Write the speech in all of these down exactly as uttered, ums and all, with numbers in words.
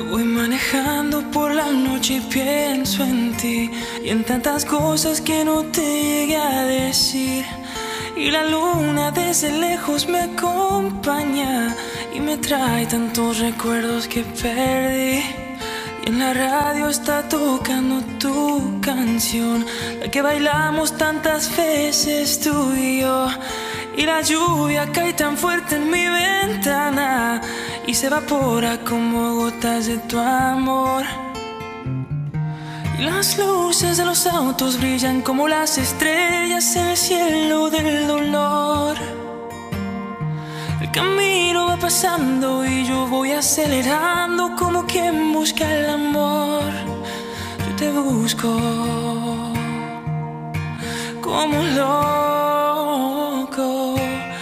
Voy manejando por la noche y pienso en ti y en tantas cosas que no te llegué a decir. Y la luna desde lejos me acompaña y me trae tantos recuerdos que perdí. Y en la radio está tocando tu canción, la que bailamos tantas veces tú y yo. Y la lluvia cae tan fuerte en mi ventana y se evapora como gotas de tu amor. Y las luces de los autos brillan como las estrellas en el cielo del dolor. El camino va pasando y yo voy acelerando como quien busca el amor. Yo te busco como un loco.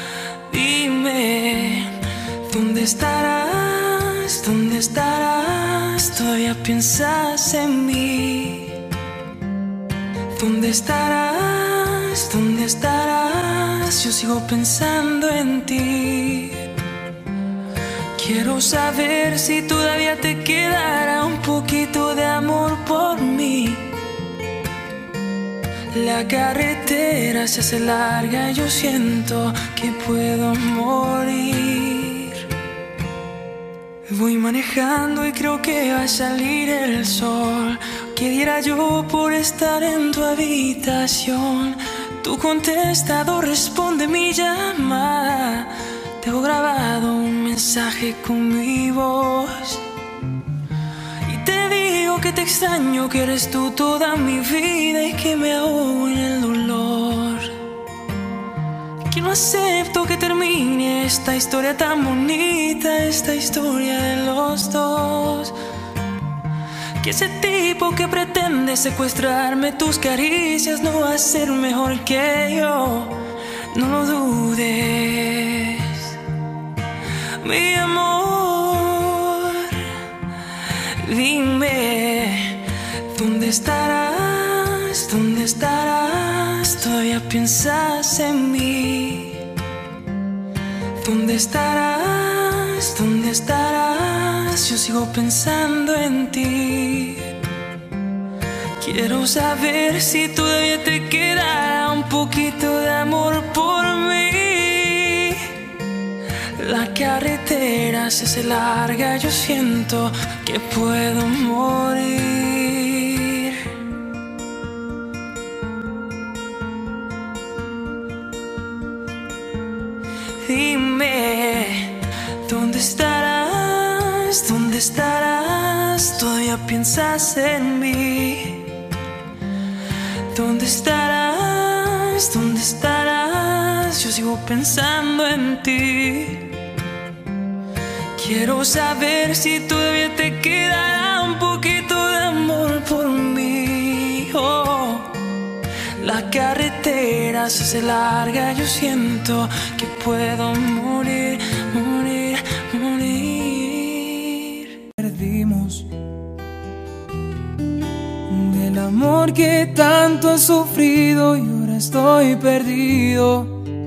Dime, ¿dónde estarás? ¿Dónde estarás? Todavía piensas en mí. ¿Dónde estarás? ¿Dónde estarás? Yo sigo pensando en ti. Quiero saber si todavía te quedará un poquito de amor por mí. La carretera se hace larga y yo siento que puedo morir. Voy manejando y creo que va a salir el sol. ¿Qué diera yo por estar en tu habitación? Tu contestador responde mi llamada. Tengo grabado un mensaje con mi voz y te digo que te extraño, que eres tú toda mi vida y que me ahogo en el dolor. Que no acepto que termine esta historia tan bonita, esta historia de los dos. Que ese tipo que pretende secuestrarme tus caricias no va a ser mejor que yo. No lo dudes, mi amor. Dime, ¿dónde estarás? ¿Dónde estarás? Todavía piensas en mí. ¿Dónde estarás? ¿Dónde estarás? Yo sigo pensando en ti. Quiero saber si todavía te queda un poquito de amor por mí. La carretera se hace larga, yo siento que puedo morir. Dime, ¿dónde estarás? ¿Dónde estarás? Todavía piensas en mí. ¿Dónde estarás? ¿Dónde estarás? Yo sigo pensando en ti. Quiero saber si todavía te quedará un poquito de amor por mí. Oh, la carretera se hace larga, yo siento que puedo morir, morir, morir. Perdimos del amor que tanto he sufrido y ahora estoy perdido.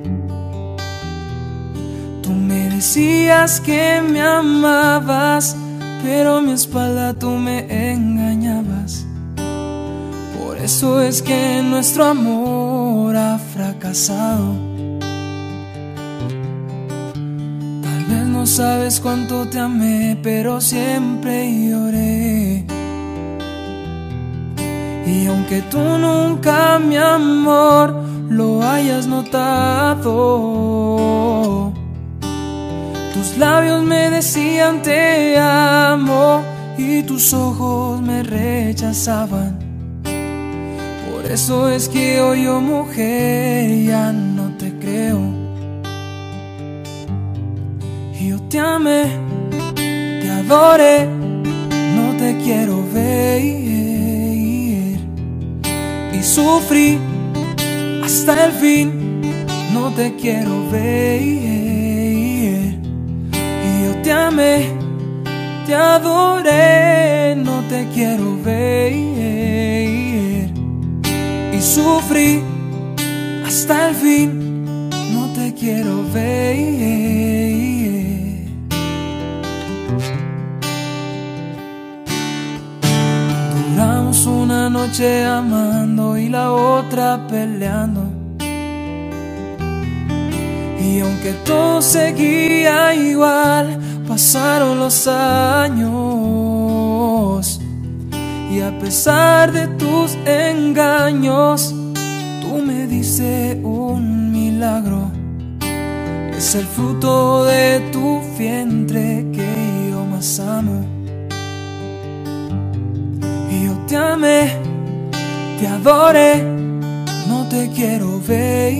Tú me decías que me amabas, pero a mi espalda tú me engañabas. Por eso es que nuestro amor ha fracasado. Tal vez no sabes cuánto te amé, pero siempre lloré. Y aunque tú nunca, mi amor, lo hayas notado, tus labios me decían te amo y tus ojos me rechazaban. Por eso es que hoy yo, mujer, ya no te creo. Y yo te amé, te adoré, no te quiero ver. Y sufrí hasta el fin, no te quiero ver. Y yo te amé, te adoré, no te quiero ver. Y sufrí hasta el fin, no te quiero ver. una noche amando y la otra peleando. Y aunque todo seguía igual, pasaron los años. Y a pesar de tus engaños, tú me diste un milagro. Es el fruto de tu vientre que yo más amo. Y yo te amé, te adoré, no te quiero ver.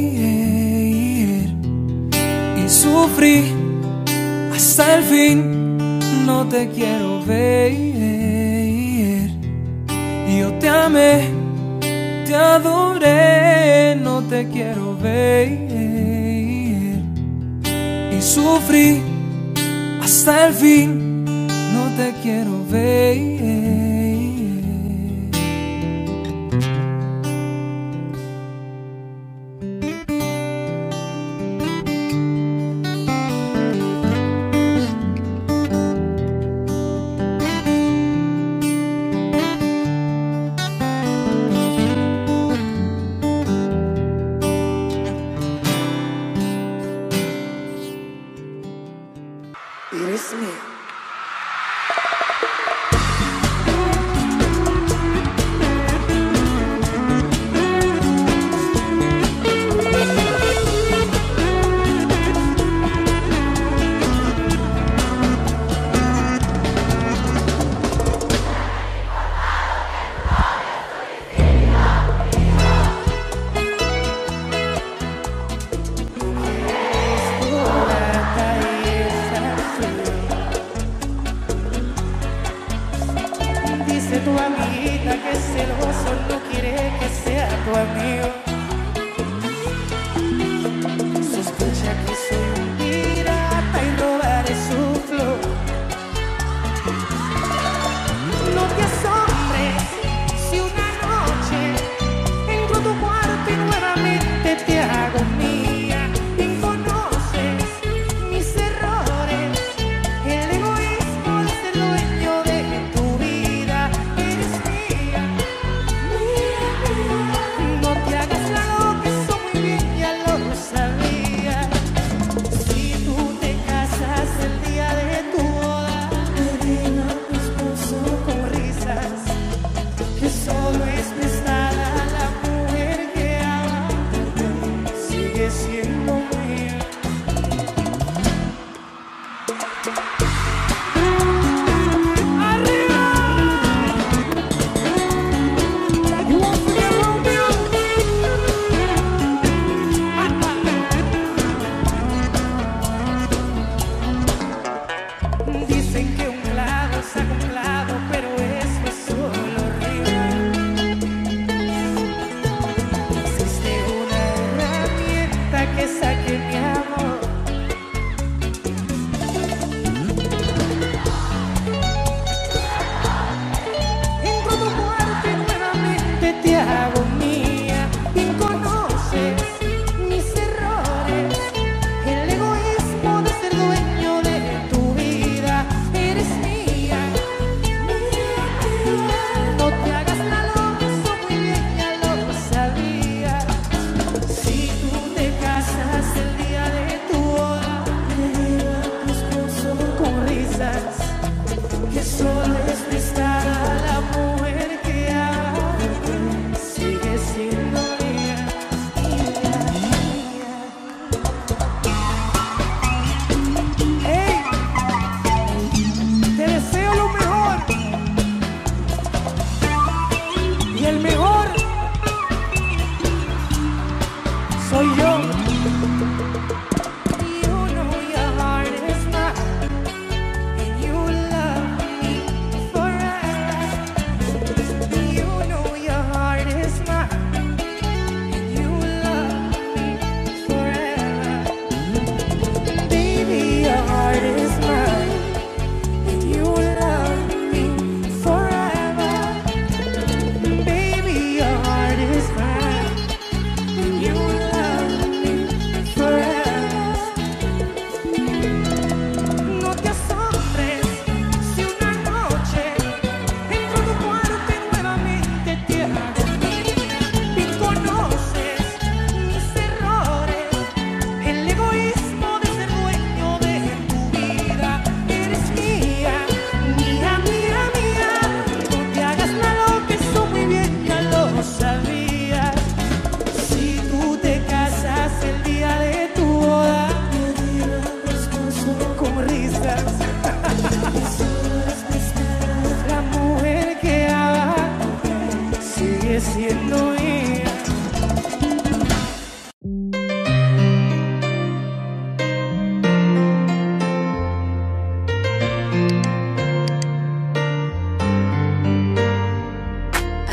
Y sufrí hasta el fin, no te quiero ver. Y yo te amé, te adoré, no te quiero ver. Y sufrí hasta el fin, no te quiero ver. Eres mío. Dice tu amiguita que celoso no quiere que sea tu amigo. Sospecha que soy un pirata y robaré su flor. No te asombres si una noche entro a tu cuarto y nuevamente te hago mía. Y conoces mis errores, el egoísmo de ser dueño de tu vida. Eres mía, mía, mía. No te hagas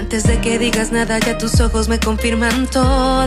Antes de que digas nada, ya tus ojos me confirman todo.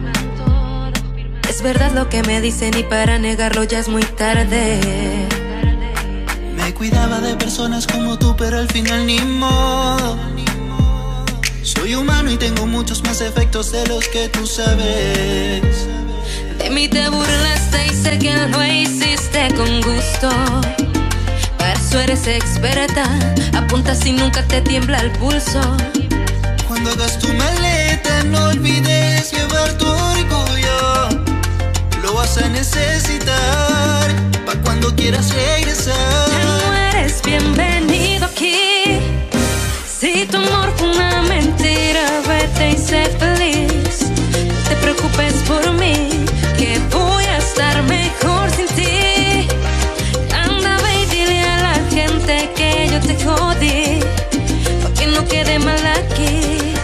Es verdad lo que me dicen y para negarlo ya es muy tarde. Me cuidaba de personas como tú, pero al final ni modo. Soy humano y tengo muchos más efectos de los que tú sabes. De mí te burlaste y sé que lo hiciste con gusto. Para eso eres experta, apuntas y nunca te tiembla el pulso. Cuando hagas tu maleta no olvides llevar tu orgullo. Lo vas a necesitar pa' cuando quieras regresar. Ya no eres bienvenido aquí. Si tu amor fue una mentira, vete y sé feliz. No te preocupes por mí, que voy a estar mejor sin ti. Anda, ve y dile a la gente que yo te jodí, pa' que no quede mal aquí.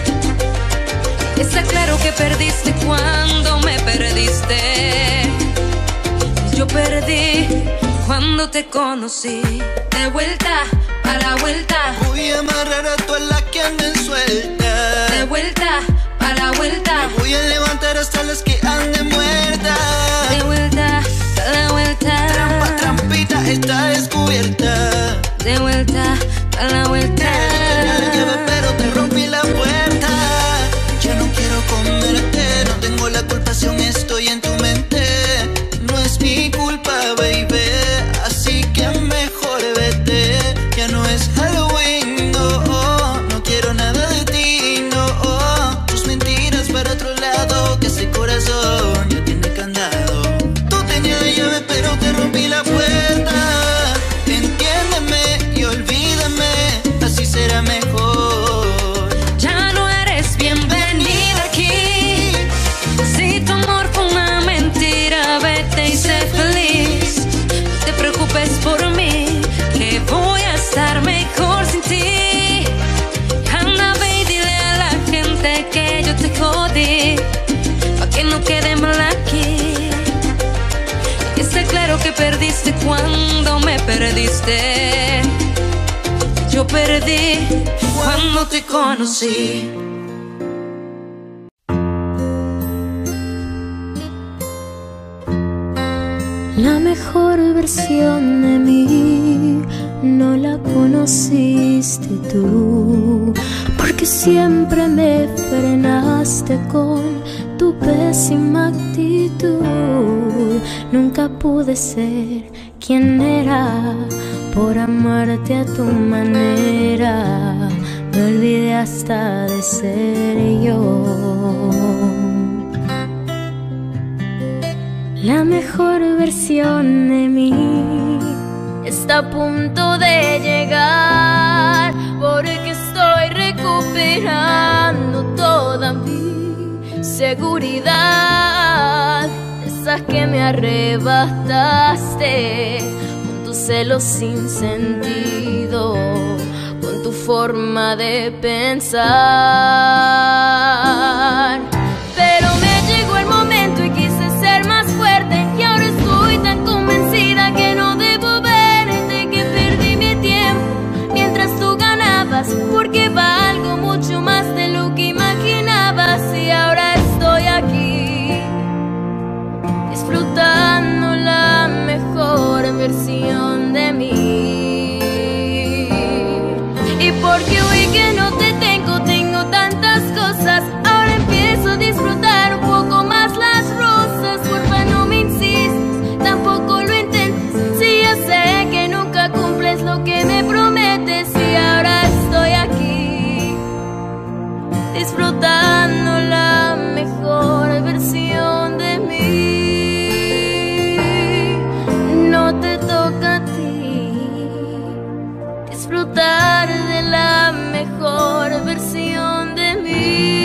Está claro que perdiste cuando me perdiste. Yo perdí cuando te conocí. De vuelta, a la vuelta. Voy a amarrar a todas las que anden sueltas. De vuelta, a la vuelta. Me voy a levantar hasta las que anden muertas. De vuelta, a la vuelta. Trampa, trampita, está descubierta. De vuelta, a la vuelta. Tenía la llave pero te rompí la puerta. Ya no quiero comerte, no tengo la culpa si aún estoy en tu mente. No es mi culpa, baby, así que mejor vete. Ya no es Halloween, no, oh, no quiero nada de ti, no, oh. Tus mentiras para otro lado, que ese corazón ya tiene candado. Tú tenías la llave pero te rompí la puerta. Entiéndeme y olvídame, así será mejor. Ya no eres bienvenida aquí. Si tu amor fue una mentira, vete y sé feliz. No te preocupes por mí, que voy a estar mejor sin ti. Anda, ve y dile a la gente que yo te jodí, pa' que no quede mal aquí. Está claro que perdiste cuando me perdiste. Yo perdí cuando te conocí. La mejor versión de mí no la conociste tú, porque siempre me frenaste con tu pésima actitud. Nunca pude ser quien era por amarte a tu manera. Me olvidé hasta de ser yo. La mejor versión de mí está a punto de llegar, porque estoy recuperando toda mi seguridad. Esa que me arrebataste con tus celos sin sentido, con tu forma de pensar. Pero me llegó el momento y quise ser más fuerte, y ahora estoy tan convencida que no debo verte, que perdí mi tiempo mientras tú ganabas, porque valgo mucho más de lo que imaginabas. Y ahora estoy aquí disfrutando la mejor versión de mí. Y porque hoy que no te tengo, tengo tantas cosas, ahora empiezo a disfrutar un poco más las rosas. Porfa, no me insistas, tampoco lo intentes, si ya sé que nunca cumples lo que me prometes. Y ahora estoy aquí disfrutando la mejor versión de mí. No te toca a ti disfrutar de la mejor versión de mí.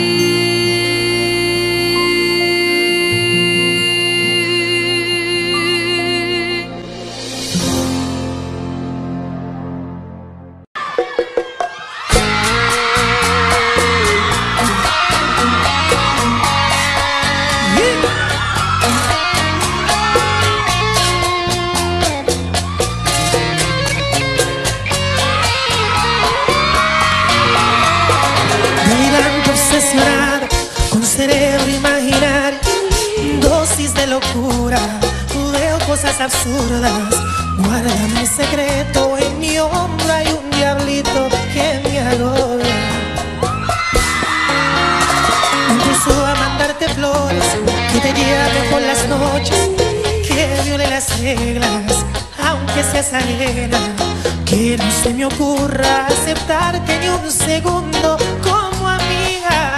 Mira locura, veo cosas absurdas. Guárdame el secreto, en mi hombro hay un diablito que me agobia. Empiezo a mandarte flores, que te lleve por las noches, que viole las reglas, aunque seas ajena. Que no se me ocurra aceptarte ni un segundo como amiga.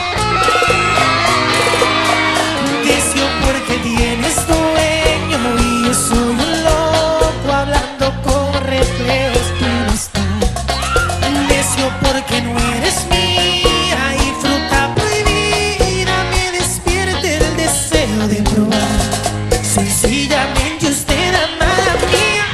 Deseo porque tienes dueño y yo soy un loco hablando con reflejos y no está. Deseo porque no eres mía y fruta prohibida me despierte el deseo de probar. Sencillamente usted, amada mía.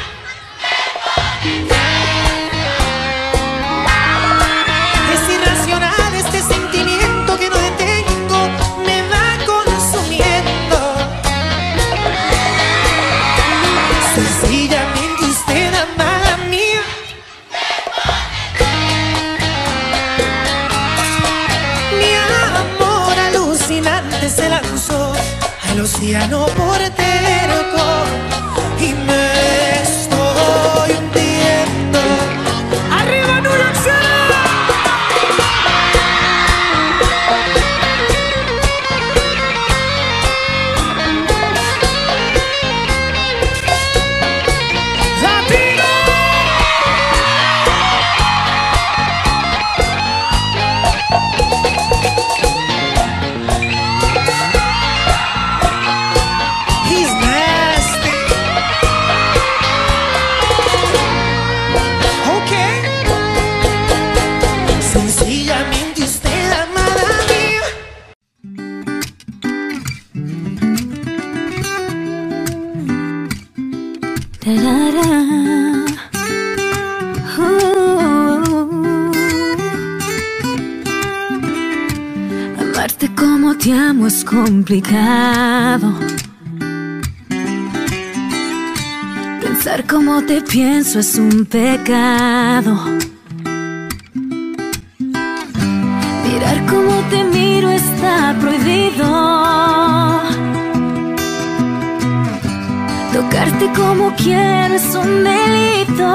Es irracional este sentimiento que no detengo, me va consumiendo. Sencillamente usted, amada mía. Mi amor alucinante se lanzó al océano por terco y me estoy hundiendo. ¡Arriba New York City! He's nasty. Okay. Sencillamente usted, amada mía. Tarara. Uh. Amarte como te amo es complicado. Pensar como te pienso es un pecado. Mirar como te miro está prohibido. Tocarte como quiero es un delito.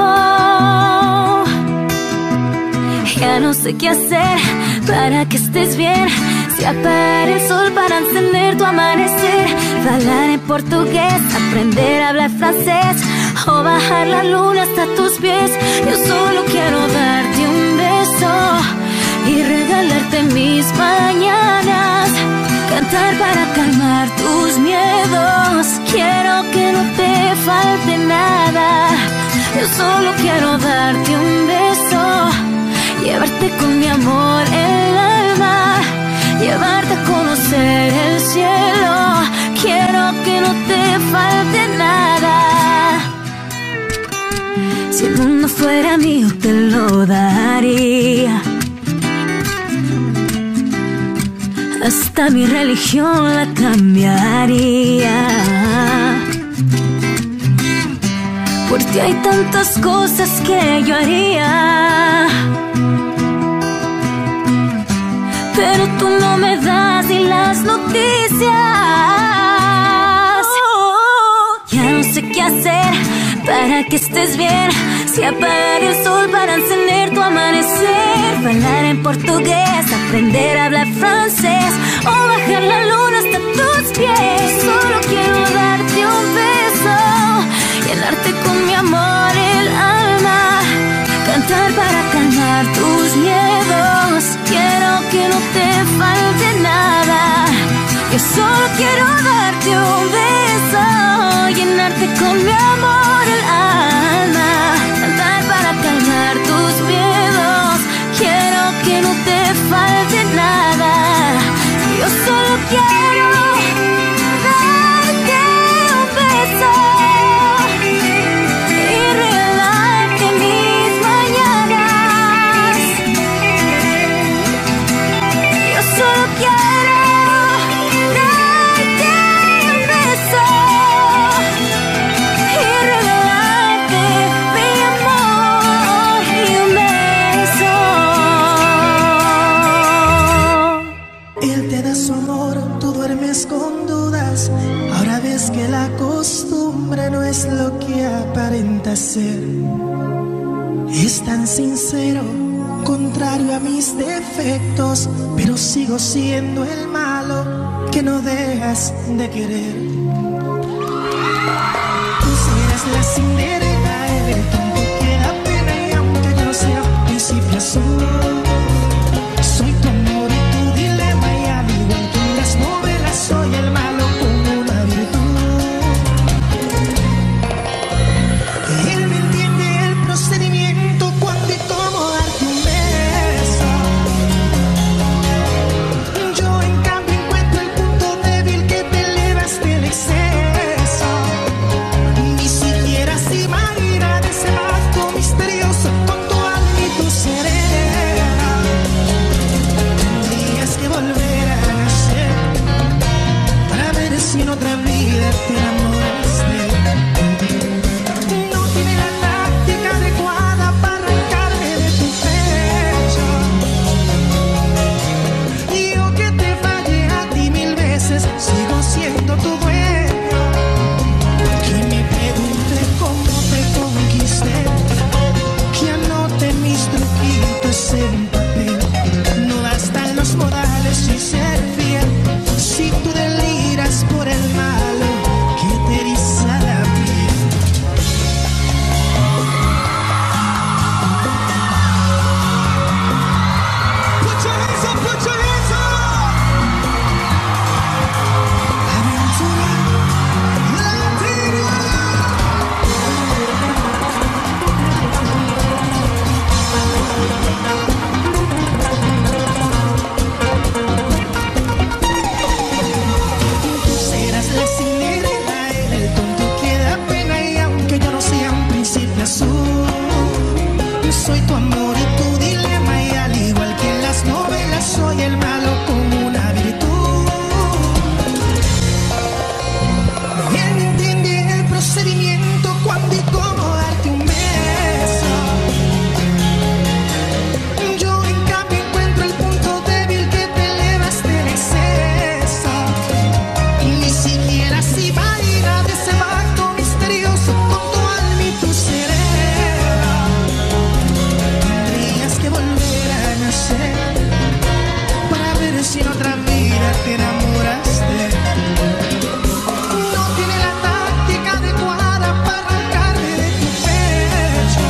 Ya no sé qué hacer para que estés bien. Si apagar el sol para encender tu amanecer, hablar en portugués, aprender a hablar francés o bajar la luna hasta tus pies. Yo solo quiero darte un beso y regalarte mis mañanas, cantar para calmar tus miedos. Quiero que no te falte nada. Yo solo quiero darte un beso, llevarte con mi amor el alma, llevarte a conocer el cielo. Quiero que no te falte nada. Si el mundo fuera mío te lo daría. Hasta mi religión la cambiaría. Por ti hay tantas cosas que yo haría, pero tú no me das ni las noticias. Ya no sé qué hacer para que estés bien. Si apagar el sol para encender tu amanecer, hablar en portugués, aprender a hablar francés o bajar la luna hasta tus pies. Solo quiero darte un beso, llenarte con mi amor el alma, cantar para calmar tus miedos. Quiero que no te falte nada. Yo solo quiero darte un beso, llenarte con mi amor el alma, cantar para calmar tus miedos. Quiero que no te falte nada. Yo solo quiero darte un beso y regalarte mis mañanas. Yo solo quiero darte un beso y regalarte ser. Es tan sincero, contrario a mis defectos, pero sigo siendo el malo que no dejas de querer. Tú serás la Cinderela, el tonto que da pena, y aunque yo no sea principio azul, soy tu amor y tu dilema, y al igual que en las novelas soy el malo con una virtud. Él me entiende el procedimiento, cuándo y cómo darte un beso. Yo en cambio encuentro el punto débil que te elevas del exceso. Ni siquiera se imagina de ese acto misterioso con tu alma y tu cerebro. Tendrías que volver a nacer para ver si en otra vida te enamoraste. No tiene la táctica adecuada para arrancarme de tu pecho. Y yo que te fallé a ti mil veces, sigo siendo tu dueño. Que me pregunte cómo te conquisté, que anote mis truquitos en papel. No bastan los modales y ser fiel, si tú deliras por el malo que te eriza la piel. Put your hands up, put your hands up. Aventura Latina. Tú serás la Cinderela, el tonto que da pena, y aunque yo no sea un príncipe azul, soy tu amor y tu dilema, y al igual que en las novelas soy el malo con una virtud. Él me entiende el procedimiento, cuándo y cómo darte un beso. Yo en cambio encuentro el punto débil que te elevas del exceso. Ni siquiera se imagina de ese pacto misterioso con tu alma y tu cerebro. Tendrías que volver a nacer para ver si en otra vida te enamoraste. No tiene la táctica adecuada para arrancarme de tu pecho.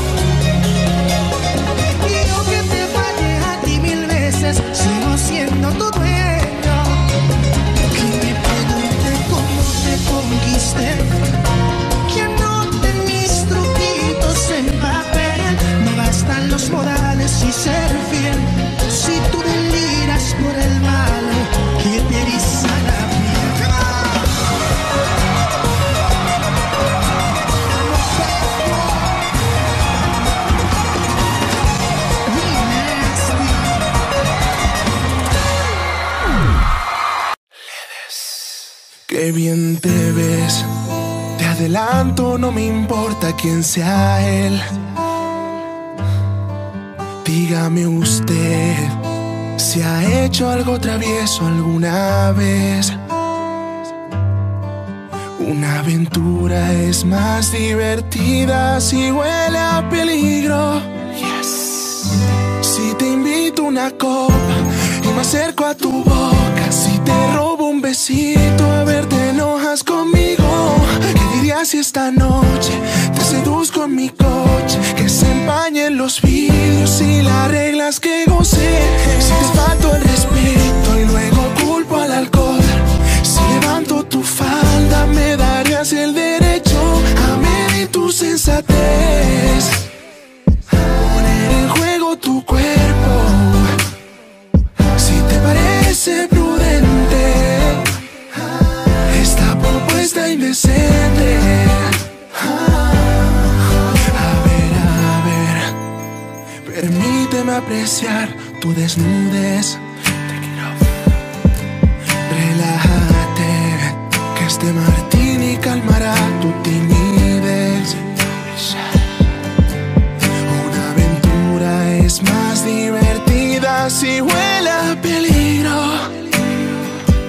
Y yo que te fallé a ti mil veces, sigo siendo tu dueño. Que me pregunte cómo te conquisté, que anote mis truquitos en papel. No bastan los modales y ser fiel, si tú deliras por el malo que te eriza la piel. Qué bien te ves, te adelanto, no me importa quién sea él. Dígame usted si ha hecho algo travieso alguna vez. Una aventura es más divertida si huele a peligro. Yes. Si te invito una copa y me acerco a tu boca, si te robo un besito, a ver, te enojas conmigo. ¿Qué dirías si esta noche te seduzco en mi coche? Que se empañen los vidrios y las reglas que gocé. Si te falto el respeto y luego culpo al alcohol, si levanto tu falda me darías el derecho a medir tu sensatez, poner en juego tu cuerpo. Si te parece prudente esta propuesta indecente, a ver, a ver, permíteme apreciar tu desnudez. Relájate, que este martini calmará tu timidez. Una aventura es más divertida si huele a peligro.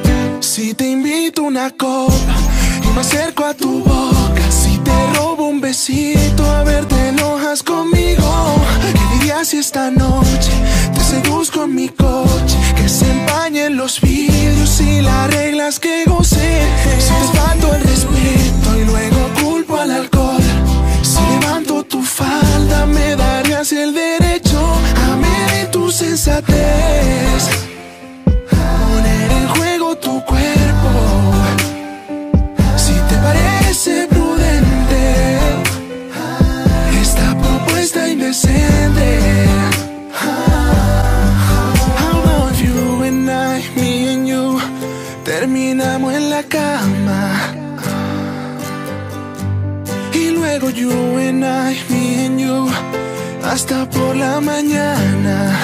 Si te invito una copa y me acerco a tu boca, si te robo un besito, necesito, a ver, te enojas conmigo. ¿Qué dirías si esta noche te seduzco en mi coche? Que se empañen los vidrios y las reglas que gocé. Si te falto el respeto y luego culpo al alcohol. Si levanto tu falda me darías el derecho a medir tu sensatez, poner en juego tu cuerpo. Si te parece prudente esta propuesta indecente. How about you and I, me and you, terminamos en la cama. Y luego you and I, me and you, hasta por la mañana.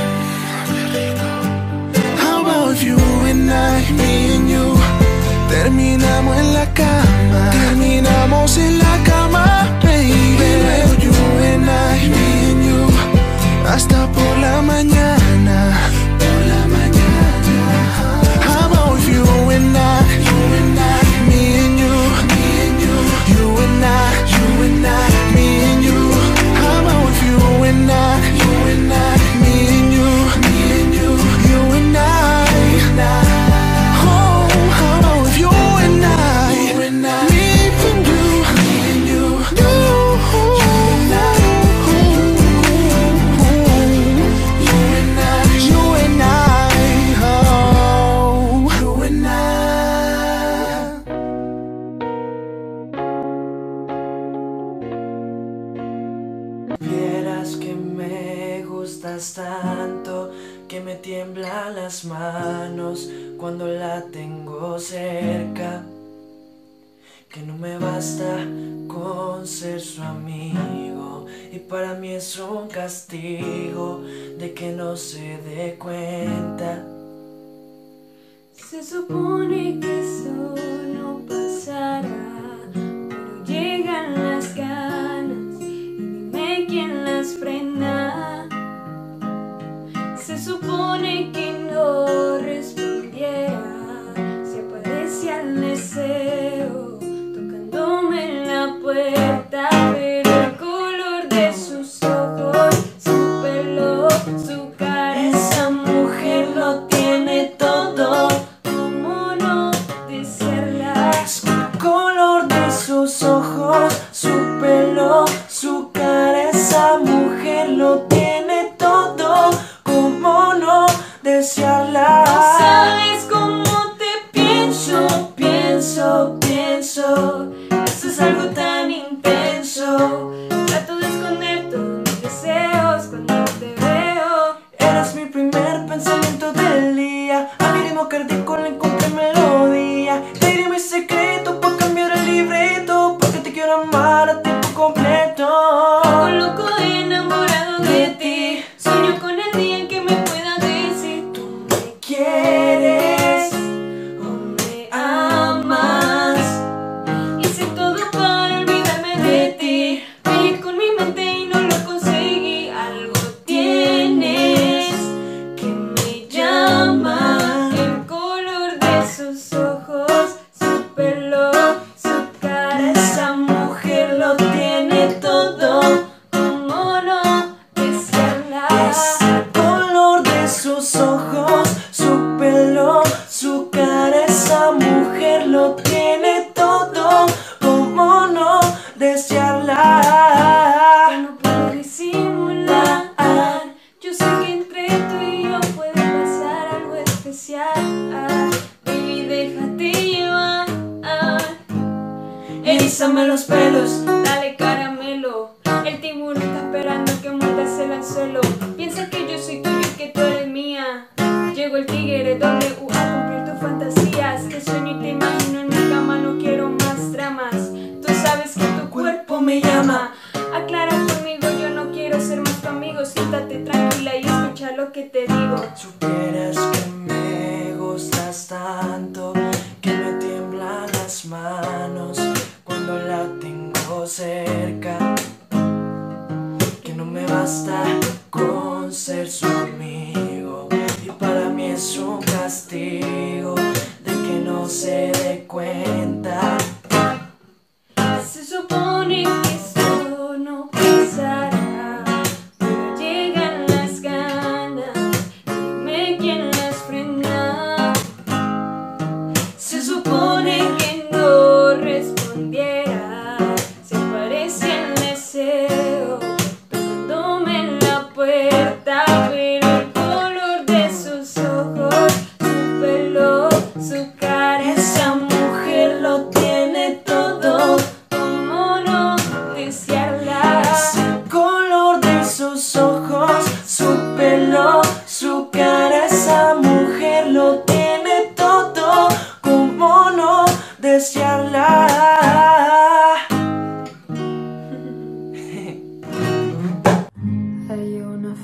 How about you and I, me and you, terminamos en la cama. Terminamos en la cama, baby. Y luego you and I, me and you, hasta por la mañana. Por la mañana. How about you and I, you and I, me and you, me and you, you and I, you and I, me and you. How about you and I, you and I, me and you, me and you, you and I, you and I. Oh, how about you and I, you and I, me and you, me and you, you, you and I, you and I, you and I, oh, you and I. Vieras que me gustas tanto que me tiemblan las manos cuando la tengo cerca, que no me basta con ser su amigo y para mí es un castigo de que no se dé cuenta. Se supone que eso no pasará, pero llegan las ganas y dime quién las frena. Se supone que no respondiera si aparecía el deseo tocándome en la puerta, pero el color de sus ojos, su pelo, su cara, esa mujer lo tiene todo. ¿Cómo no desearla? El color de sus ojos, su pelo, su cara, esa mujer lo tiene todo. ¿Cómo no desearla? ¿Sabes cómo te pienso? Pienso, pienso. Eso es algo tan intenso. Trato de esconder todos mis deseos cuando te veo. Eres mi primer pensamiento del día. A mi ritmo cardíaco le encontré melodía. Te diré mi secreto para cambiar el libreto, porque te quiero amar a tiempo completo. Loco, loco, enamorado de ti. Sueño con el día en que me pueda decir tú me ¿Quieres o me amas? hice todo para olvidarme de ti. Peleé con mi mente y no lo conseguí. Algo tienes que me llama. El color de sus ojos, su pelo, su cara, esa mujer lo tiene todo. ¿Cómo no desearla? El color de sus ojos, su pelo, su cara, esa mujer lo tiene todo. ¿Cómo no desearla? Ya no puedo disimular. Yo sé que entre tú y yo puede pasar algo especial. Baby, déjate llevar. Erízame los pelos, dale caramelo. El tiburón está esperando que muerdas el anzuelo. Piensa que yo soy tuyo y que tú eres mía. Llegó el tigre doble U a cumplir tus fantasías. Te sueño y te imagino en mi cama, no quiero más dramas. Tú sabes que tu cuerpo me llama. Aclara conmigo, yo no quiero ser más tu amigo. Siéntate tranquila y escucha lo que te digo. Supieras que me gustas tanto que me tiemblan las manos cuando la tengo cerca, que no me basta con ser su amigo y para mí es un castigo de que no se dé cuenta. Se supone que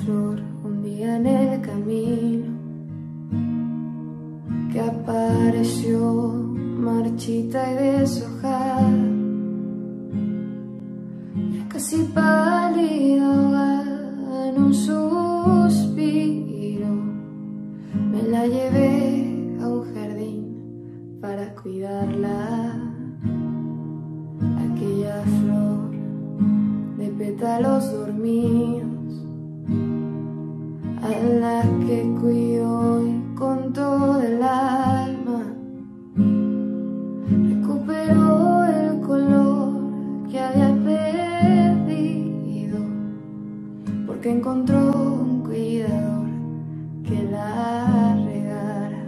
flor un día en el camino que apareció marchita y deshojada, ya casi pálida, ahogada en un suspiro. Me la llevé a un jardín para cuidarla, aquella flor de pétalos dormidos, a la que cuido y con todo el alma recuperó el color que había perdido, porque encontró un cuidador que la regara.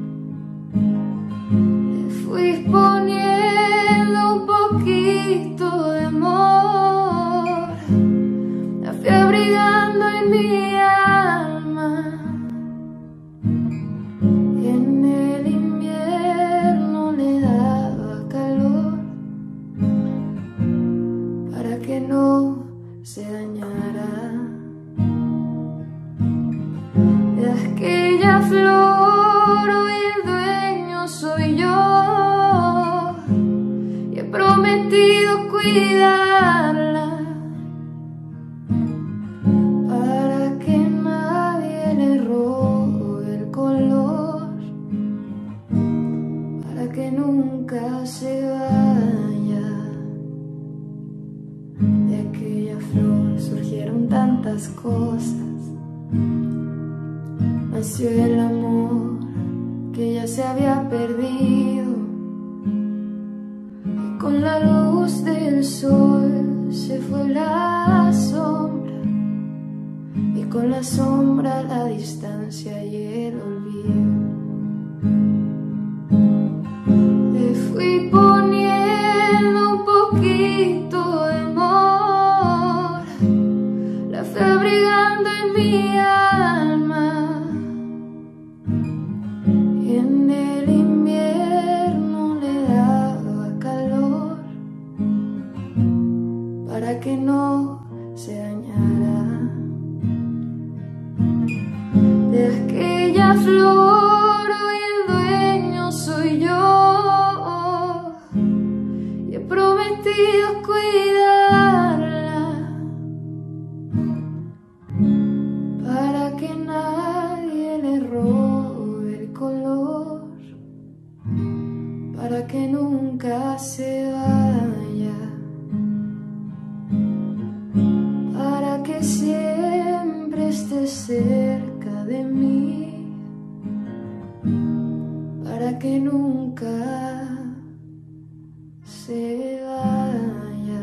Le fui poniendo un poquito de amor, la fui abrigando en mi alma, y en el invierno le daba calor para que no se dañara. De aquella flor hoy el dueño soy yo, y he prometido cuidarla para que nadie le robe el color, para que nunca se vaya. De aquella flor surgieron tantas cosas, nació el amor que ya se había perdido, y con la luz del sol se fue la sombra, y con la sombra la distancia y el olvido. Le fui poniendo un poquito de amor, la fui abrigando en mi alma, y en el invierno le daba calor para que no se dañara. De aquella flor hoy el dueño soy yo, y he prometido cuidarla para que nadie le robe el color, para que nunca se vaya, para que siempre esté cerca de mí, para que nunca se vaya.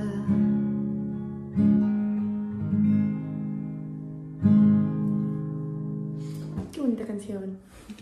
Qué bonita canción.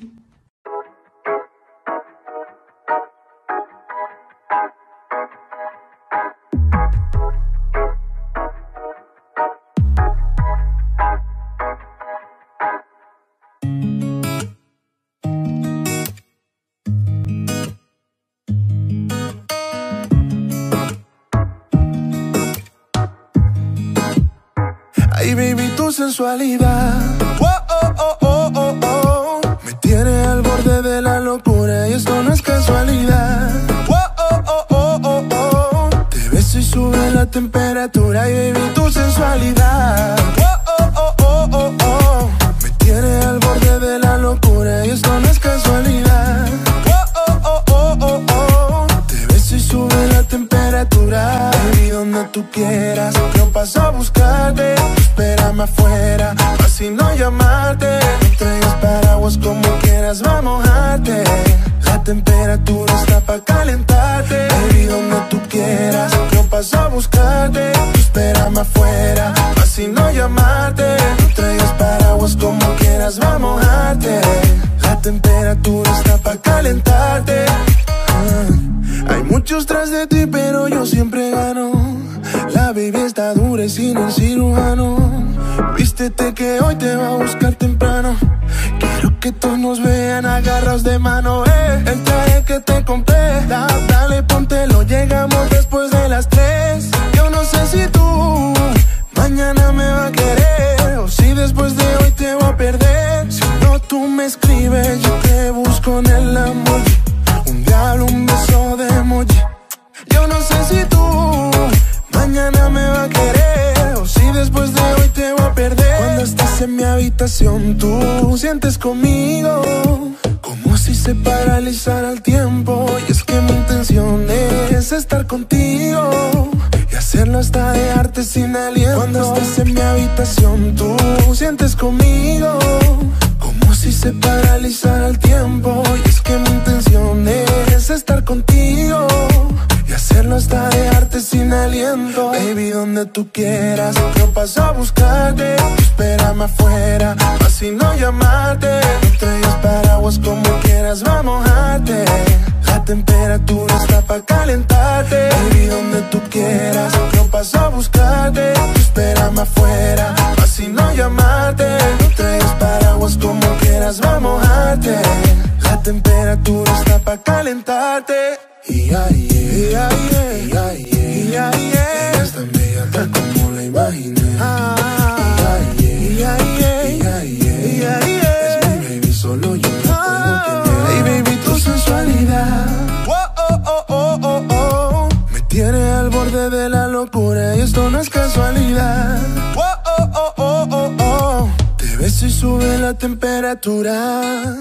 Ay, baby, tu sensualidad, oh, oh, oh, oh, oh, oh, me tiene al borde de la locura y esto no es casualidad. Oh, oh, oh, oh, oh, oh, te beso y sube la temperatura. Ay, baby, tu sensualidad, oh, oh, oh, oh, oh, oh, me tiene al borde de la locura y esto no es casualidad. Oh, oh, oh, oh, oh, oh, te beso y sube la temperatura. Baby, donde tú quieras, yo paso a buscarte. Espérame afuera, así no llamarte. No traigas paraguas, como quieras va a mojarte. La temperatura está pa' calentarte. Baby, donde tú quieras, yo paso a buscarte. Espérame afuera, así no llamarte. No traigas paraguas, como quieras va a mojarte. La temperatura está pa' calentarte. ah. Hay muchos tras de ti, pero yo siempre gano. La baby está dura y sin el cirujano. Vístete que hoy te va a buscar temprano. Quiero que todos nos vean agarrados de mano, eh. El traje que te compré, da, dale, póntelo. Llegamos después de las tres. Yo no sé si tú mañana me va a querer, o si después me escribes, yo te busco en el amor. Un diablo, un beso de emoji. Yo no sé si tú mañana me va a querer o si después de hoy te voy a perder. Cuando estás en mi habitación tú sientes conmigo como si se paralizara el tiempo. Y es que mi intención es estar contigo y hacerlo hasta dejarte sin aliento. Cuando estás en mi habitación tú sientes conmigo como si se paralizara el tiempo. Y es que mi intención es estar contigo y hacerlo hasta dejarte sin aliento. Baby, donde tú quieras, yo paso a buscarte. Tú espérame afuera, así no llamarte. No traigas paraguas, como quieras va a mojarte. La temperatura está pa' calentarte. Baby, donde tú quieras, yo paso a buscarte. Tú espérame afuera, así no llamarte. No traigas paraguas, como quieras va a mojarte. La temperatura está pa' calentarte. Y ay, y ay, y ay, y ay, es tan bella tal como la imaginé. Y ay, y ay, y ay, es mi baby, solo yo la puedo tener. Hey baby, tu sensualidad, oh, oh, oh, oh, oh, oh, me tiene al borde de la locura y esto no es casualidad. Oh, oh, oh, oh, oh, oh, te beso y sube la temperatura.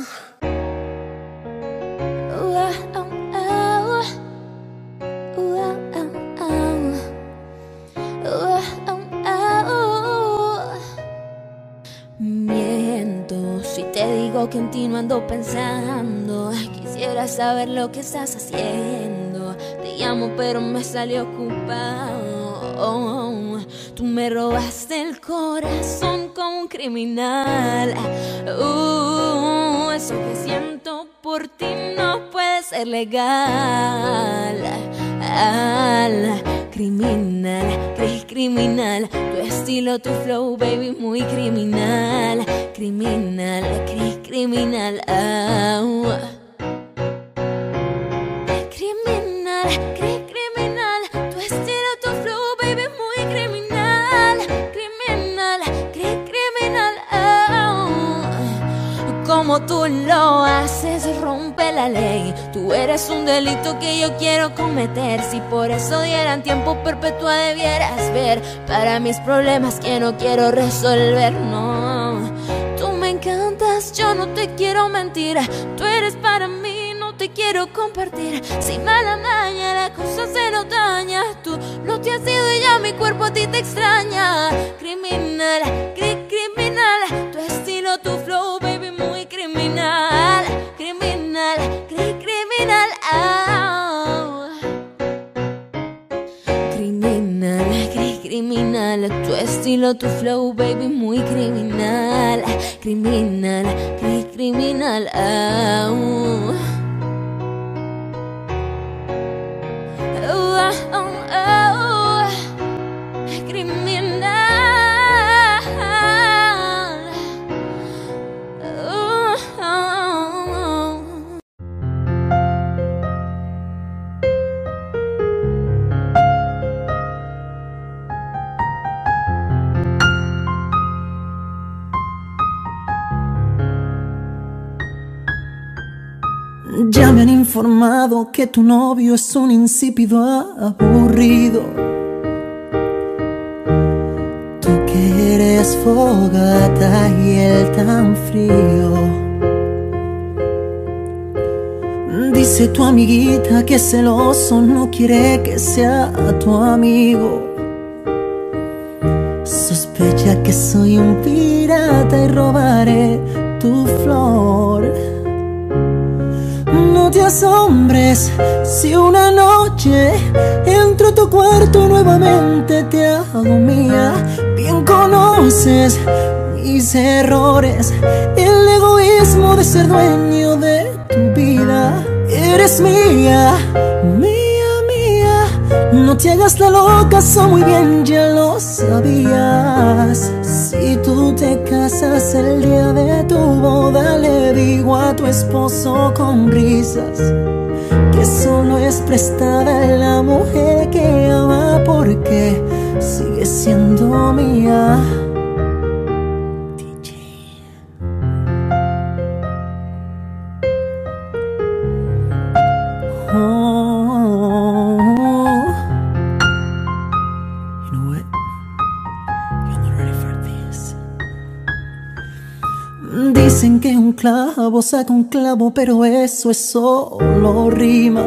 Te digo que en ti no ando pensando. Quisiera saber lo que estás haciendo. Te llamo pero me salió ocupado. Oh, tú me robaste el corazón como un criminal. Uh, eso que siento por ti no puede ser legal. Al criminal, cri criminal, tu estilo, tu flow, baby, muy criminal. Criminal, cri criminal, oh. Criminal, cri criminal, tu estilo, tu flow, baby, muy criminal. Criminal, cri criminal, oh. Como tú lo haces, rompe la ley. Tú eres un delito que yo quiero cometer. Si por eso dieran tiempo perpetuo debieras ver para mis problemas que no quiero resolver, no. Tú me encantas, yo no te quiero mentir. Tú eres para mí, no te quiero compartir. Si mala maña, la cosa se nos daña. Tú no te has ido y ya mi cuerpo a ti te extraña. Criminal, cri criminal, tu estilo, tu flow, baby, muy criminal. Criminal, cri criminal, oh. Criminal, cri criminal, tu estilo, tu flow, baby, muy criminal. Criminal, cri criminal, oh. Oh, oh, oh, criminal. Oh, oh, oh. Ya me han informado que tu novio es un insípido aburrido. Tú que eres fogata y él tan frío. Dice tu amiguita que celoso no quiere que sea tu amigo. Sospecha que soy un pirata y robaré tu flor. No te asombres si una noche entro a tu cuarto y nuevamente te hago mía. Bien conoces mis errores, el egoísmo de ser dueño de tu vida. Eres mía, mía, mía. No te hagas la loca, so muy bien ya lo sabías. Si tú te casas el día de tu boda, le digo a tu esposo con risas que solo es prestada la mujer que ama, porque sigue siendo mía. D J. Dicen que un clavo saca un clavo, pero eso es solo rima.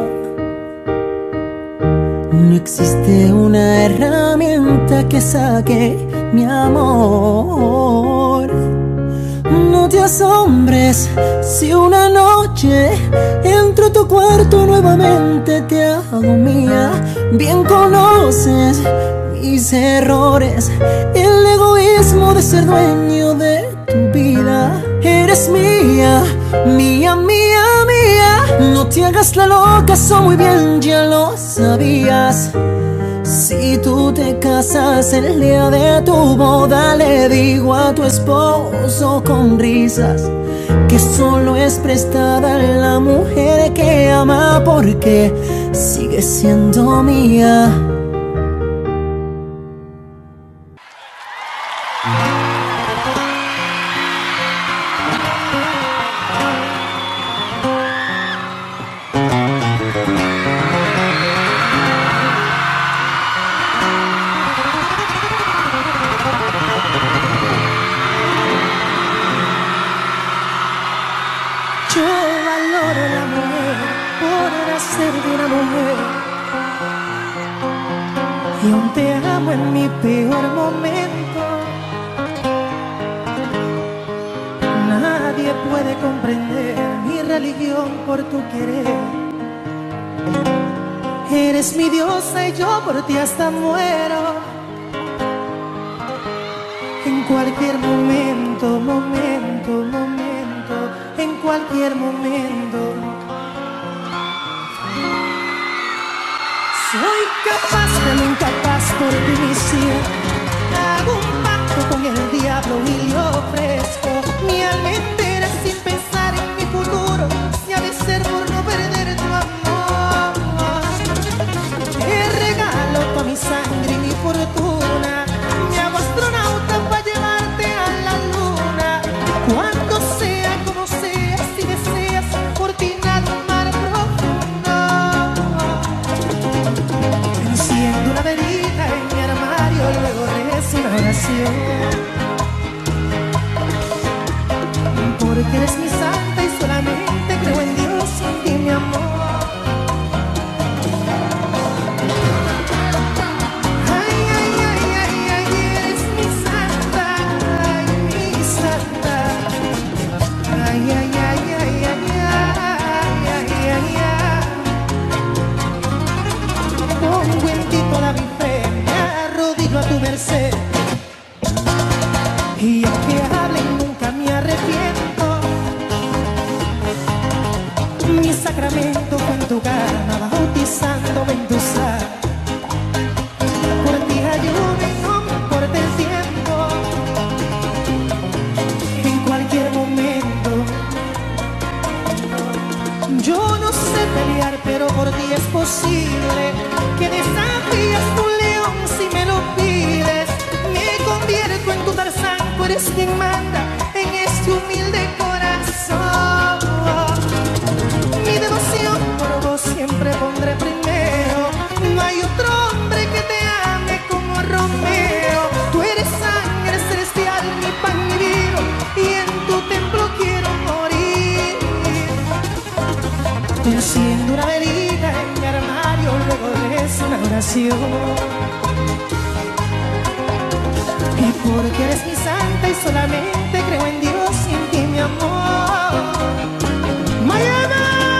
No existe una herramienta que saque mi amor. No te asombres si una noche entro a tu cuarto nuevamente, te hago mía. Bien conoces mis errores, el egoísmo de ser dueño de tu vida. Eres mía, mía, mía, mía. No te hagas la loca, eso muy bien ya lo sabías. Si tú te casas el día de tu boda, le digo a tu esposo con risas que solo es prestada la mujer que ama, porque sigue siendo mía. Y aún te amo en mi peor momento. Nadie puede comprender mi religión por tu querer. Eres mi diosa y yo por ti hasta muero. En cualquier momento, momento, momento, en cualquier momento. Soy capaz de lo incapaz por tu misión. Hago un pacto con el diablo y le ofrezco mi alma entera sin pensar en mi futuro, si ha de ser por no perder tu amor. Te regalo toda mi sangre y mi fortuna. Me hago astronauta para llevarte a la luna. Cuando sea, como sea, si deseas, por ti nada mar profundo. Enciendo una velita en mi armario, luego rezo una oración. Porque eres mi santa y solamente creo en Dios y mi amor. Ay, ay, ay, ay, ay, eres mi santa, ay, mi santa. Ay, ay, ay, ay, ay, ay, ay, ay, ay. Pongo en ti toda mi fe, me arrodillo a tu merced. Y aunque hablen nunca me arrepiento. Mi sacramento fue en tu cama, bautizándome en tu sal. Por ti ayuno y no me importa el tiempo. En cualquier momento. Yo no sé pelear, pero por ti es posible que desafíes un león si me lo pides. Me convierto en tu Tarzán, tú eres quien manda en este humilde corazón. Mi devoción por vos siempre pondré primero. No hay otro hombre que te ame como Romeo. Tú eres sangre celestial, mi pan, mi vino, y en tu templo quiero morir. Enciendo una velita en mi armario, luego rezo una oración. Y porque eres mi santa y solamente creo en Dios y en ti, mi amor. Miami.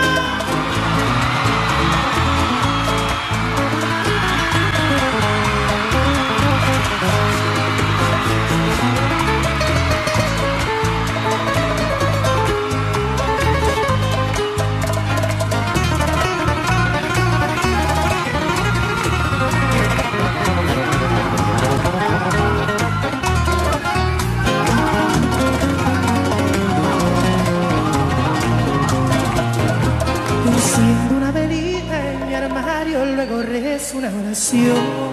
Enciendo una velita en mi armario, luego rezo una oración.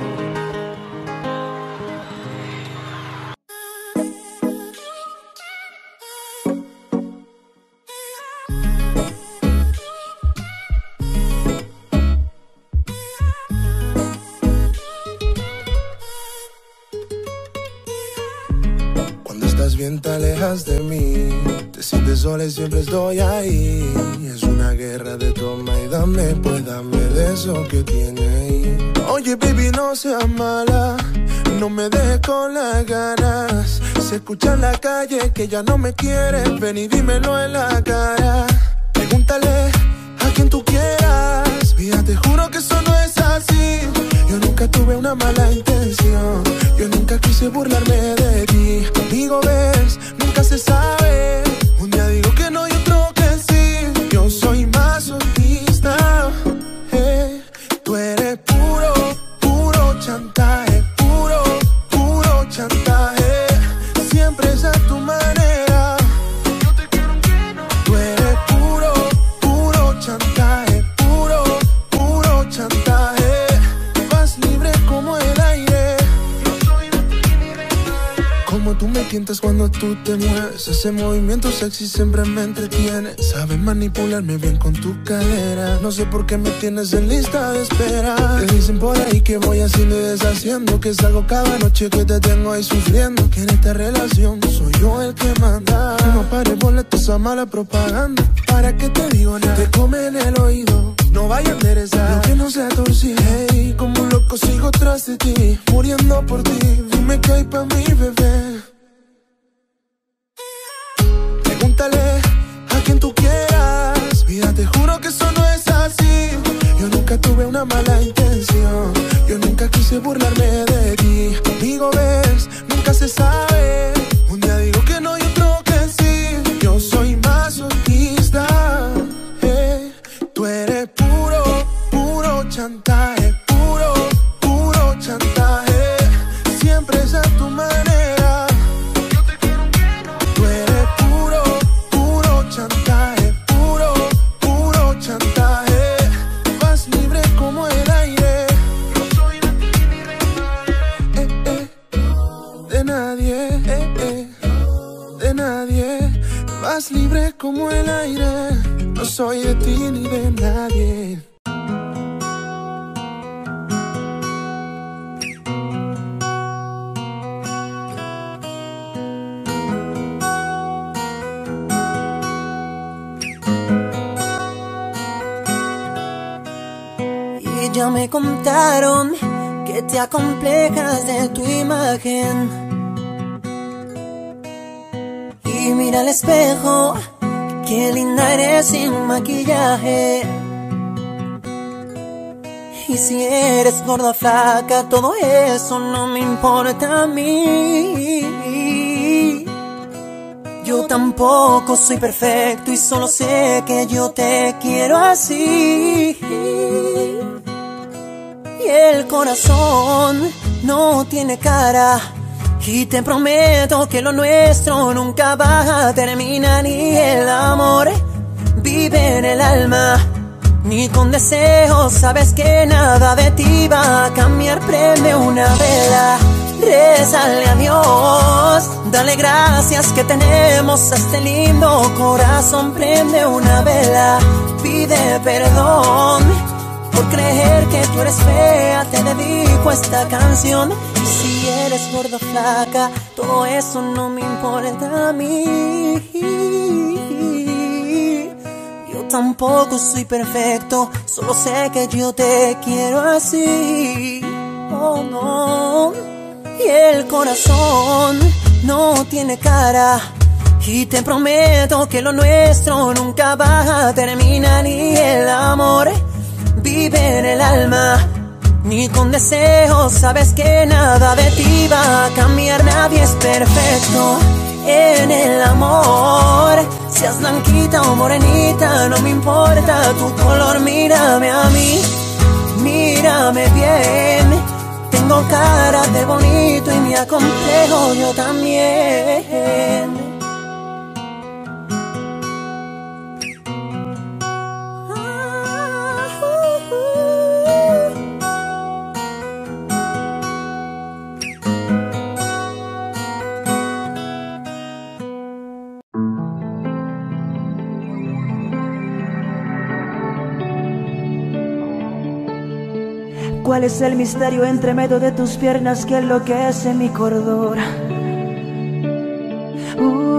Cuando estás bien alejas de mí. Te sientes sola y siempre estoy ahí. Es una guerra de toma y dame, pues dame de eso que tiene ahí. Oye, baby, no seas mala, no me dejes con las ganas. Se escucha en la calle que ya no me quieres, ven y dímelo en la cara. Pregúntale a quien tú quieras, mira, te juro que eso no es así. Yo nunca tuve una mala intención, yo nunca quise burlarme de ti. Conmigo ves, nunca se sabe. Un día digo que no y otro que sí. Yo soy masoquista, eh. Tú eres puro, puro chantaje, puro, puro chantaje. Siempre es a tu manera. Yo te quiero aunque no. Tú eres puro, puro chantaje, puro, puro chantaje. Vas libre como el aire. No soy de ti ni de nadie. Como tú me tientas cuando tú te mueves, ese movimiento sexy siempre me entretiene. Sabes manipularme bien con tu cadera. No sé por qué me tienes en lista de espera. Te dicen por ahí que voy haciendo y deshaciendo, que salgo cada noche que te tengo ahí sufriendo. Que en esta relación soy yo el que manda. Que no pares boletos a mala propaganda. ¿Para qué te digo nada? Te come en el oído, no vaya a enderezar lo que no sea torcido. Hey, como un loco sigo tras de ti, muriendo por ti. Dime qué hay pa' mi bebé. Pregúntale a quien tú quieras, mira, te juro que eso no es así. Yo nunca tuve una mala intención, yo nunca quise burlarme de ti. Conmigo ves, nunca se sabe. Un día digo que no y otro que sí. Yo soy masoquista, eh. Tú eres puro, puro chantaje, puro, puro chantaje. Siempre es a tu manera. Yo te quiero aunque no. Tú eres puro, puro chantaje, puro, puro chantaje. Vas libre como el aire. No soy de ti ni de nadie. Eh, eh. De nadie, eh, eh. De nadie. Vas libre como el aire. No soy de ti ni de nadie. Y ya me contaron que te acomplejas de tu imagen. Y mira al espejo, qué linda eres sin maquillaje. Y si eres gorda o flaca, todo eso no me importa a mí. Yo tampoco soy perfecto y solo sé que yo te quiero así. Y el corazón no tiene cara, y te prometo que lo nuestro nunca va a terminar. Ni el amor vive en el alma, ni con deseos. Sabes que nada de ti va a cambiar. Prende una vela, rézale a Dios, dale gracias que tenemos a este lindo corazón. Prende una vela, pide perdón por creer que tú eres fea, te dedico esta canción. Y si eres gorda o flaca, todo eso no me importa a mí. Yo tampoco soy perfecto, solo sé que yo te quiero así. Oh no. Y el corazón no tiene cara, y te prometo que lo nuestro nunca va a terminar. Y el amor vive en el alma, ni con deseos. Sabes que nada de ti va a cambiar. Nadie es perfecto en el amor, seas blanquita o morenita, no me importa tu color. Mírame a mí, mírame bien, tengo cara de bonito y me acomplejo yo también. ¿Cuál es el misterio entre medio de tus piernas que enloquece mi cordura? Uh.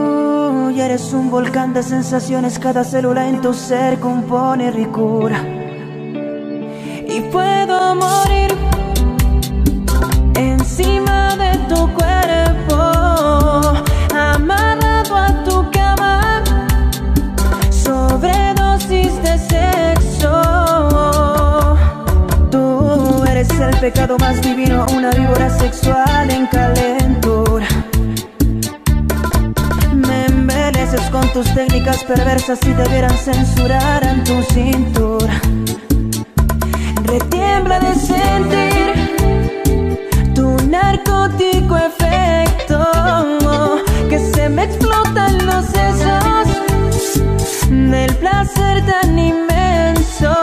eres un volcán de sensaciones, cada célula en tu ser compone ricura. Y puedo morir encima de tu cuerpo, amarrado a tu cama, sobredosis de sexo. Tú eres el pecado más divino, una víbora sexual en calentura. Me embeleces con tus técnicas perversas y debieran censurar en tu cintura. Retiembla de sentir tu narcótico efecto, que se me explotan los sesos del placer tan inmenso.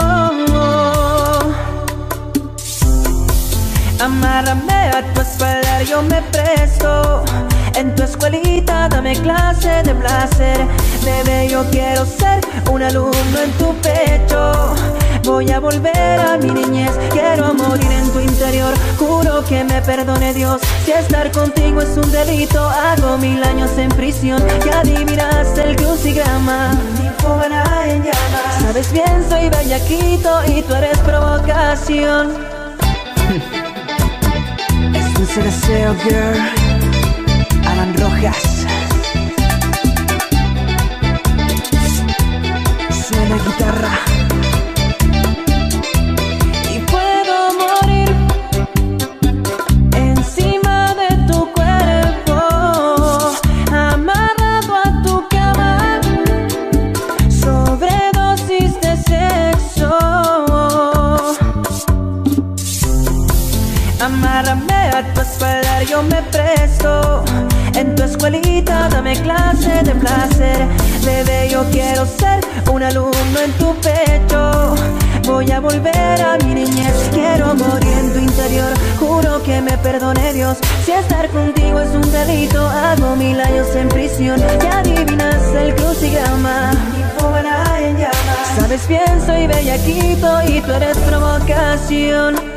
Amárrame a tu espalda, yo me presto. En tu escuelita dame clase de placer. Bebé, yo quiero ser un alumno en tu pecho. Voy a volver a mi niñez, quiero morir en tu interior. Juro que me perdone Dios si estar contigo es un delito. Hago mil años en prisión y adivinaste el crucigrama. Ninfómana en llamas. Sabes bien, soy bellaquito y tú eres provocación. Es dulce deseo, girl. Alan Rojas. Suena guitarra. Y puedo morir encima de tu cuerpo, amarrado a tu cama, sobredosis de sexo. Amárrame a tu espalda, yo me presto. En tu escuelita dame clase de placer. Bebé, yo quiero ser un alumno en tu pecho. Voy a volver a mi niñez, quiero morir en tu interior. Juro que me perdone Dios si estar contigo es un delito. Hago mil años en prisión y adivinas el crucigrama. Ninfómana en llamas. Sabes bien, soy bellaquito y tú eres provocación.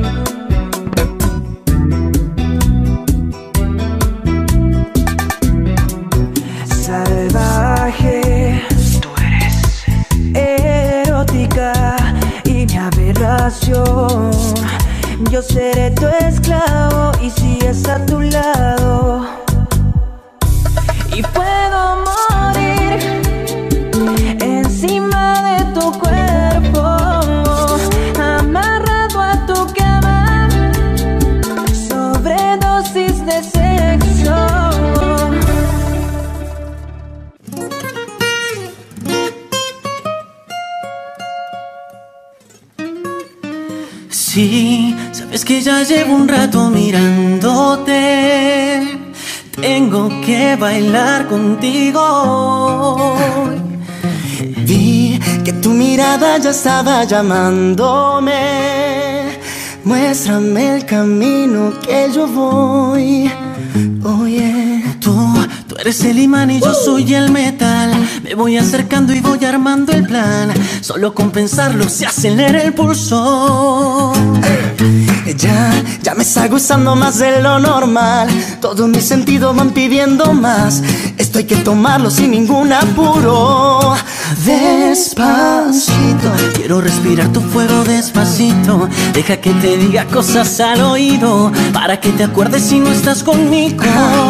Salvaje, tú eres erótica y mi aberración. Yo seré tu esclavo y si es a tu lado. Y puedo morir encima de tu cuerpo, amarrado a tu cama, sobredosis de sexo. Sí, sabes que ya llevo un rato mirándote. Tengo que bailar contigo. Vi que tu mirada ya estaba llamándome. Muéstrame el camino que yo voy. Oye, tú, tú eres el imán y yo soy el metal. Me voy acercando y voy armando el plan. Solo con pensarlo se acelera el pulso. Ya, ya me está gustando más de lo normal. Todos mis sentidos van pidiendo más. Esto hay que tomarlo sin ningún apuro. Despacito, quiero respirar tu fuego despacito. Deja que te diga cosas al oído para que te acuerdes si no estás conmigo.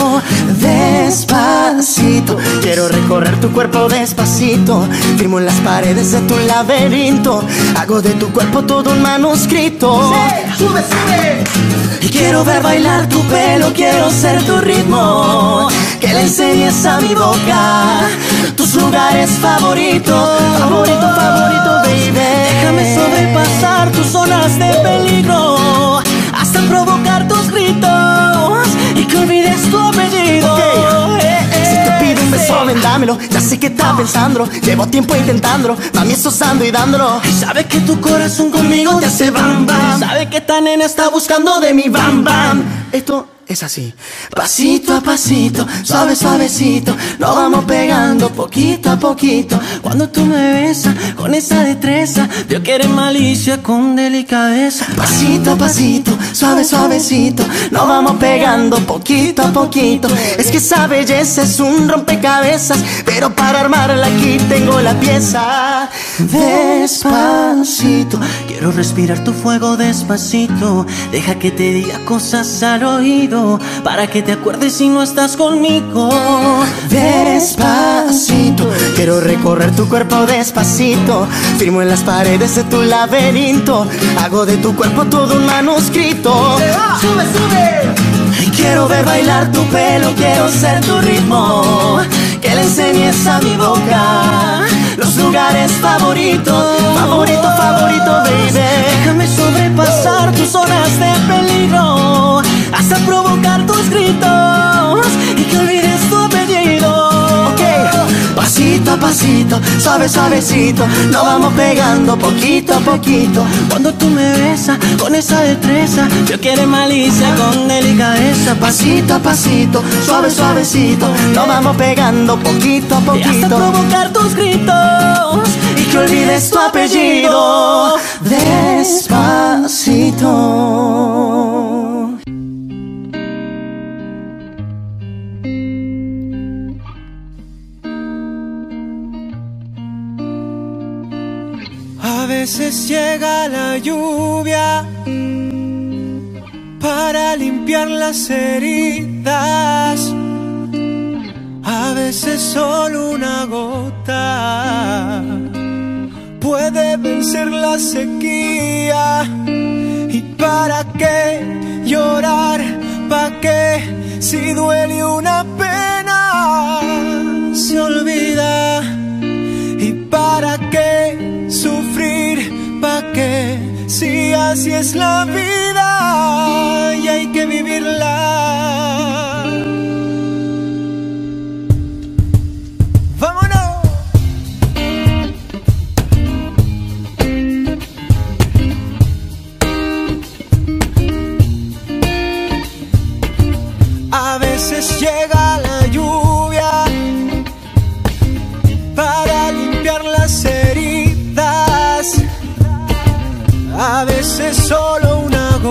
Despacito, quiero recorrer tu cuerpo despacito. Firmo en las paredes de tu laberinto. Hago de tu cuerpo todo un manuscrito. Sí, sube, sube. Y quiero ver bailar tu pelo, quiero ser tu ritmo. Que le enseñes a mi boca tus lugares favoritos. Favorito, favorito, baby. Déjame sobrepasar tus zonas de peligro hasta provocar tus gritos y que olvides tu apellido. Okay. Eh, eh, si te pido un beso, ven, dámelo. Ya sé que estás pensándolo, llevo tiempo intentándolo. Mami, estás dando y dándolo. Y sabe que tu corazón conmigo te hace bam bam. Sabe que esta nena está buscando de mi bam bam. Esto es así. Pasito a pasito, suave suavecito, nos vamos pegando poquito a poquito. Cuando tú me besas con esa destreza, yo quiero malicia con delicadeza. Pasito a pasito, suave suavecito, nos vamos pegando poquito a poquito. Es que esa belleza es un rompecabezas, pero para armarla aquí tengo la pieza. Despacito, quiero respirar tu fuego despacito. Deja que te diga cosas al oído, para que te acuerdes si no estás conmigo. Despacito, quiero recorrer tu cuerpo despacito. Firmo en las paredes de tu laberinto, hago de tu cuerpo todo un manuscrito. ¡Sube, sube! Quiero ver bailar tu pelo, quiero ser tu ritmo, que le enseñes a mi boca los lugares favoritos, favorito, favorito, baby. Déjame sobrepasar tus zonas de peligro, hasta provocar tus gritos y que olvides tu apellido. Ok, pasito a pasito, suave, suavecito, nos vamos pegando poquito a poquito. Cuando tú me besas con esa destreza, yo quiero malicia con delicadeza. Pasito a pasito, suave, suavecito, nos vamos pegando poquito a poquito, y hasta provocar tus gritos y que olvides tu apellido. Despacito. A veces llega la lluvia para limpiar las heridas, a veces solo una gota puede vencer la sequía. ¿Y para qué llorar? ¿Para qué? Si duele una pena se olvida. ¿Y para qué sufrir? ¿Para qué? Si así es la vida y hay que vivirla. ¡Vámonos! A veces llega la lluvia para limpiar las heridas, a veces solo una gota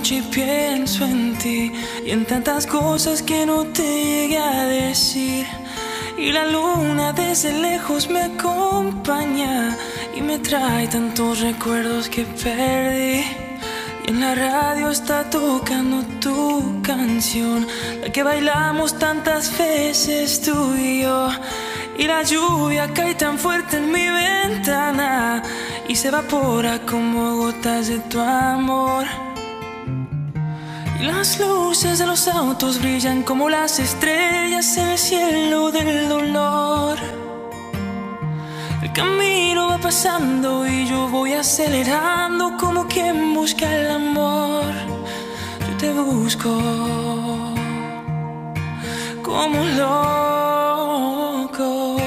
noche y pienso en ti y en tantas cosas que no te llegué a decir. Y la luna desde lejos me acompaña y me trae tantos recuerdos que perdí. Y en la radio está tocando tu canción, la que bailamos tantas veces tú y yo. Y la lluvia cae tan fuerte en mi ventana y se evapora como gotas de tu amor. Y las luces de los autos brillan como las estrellas en el cielo del dolor. El camino va pasando y yo voy acelerando como quien busca el amor. Yo te busco como un loco.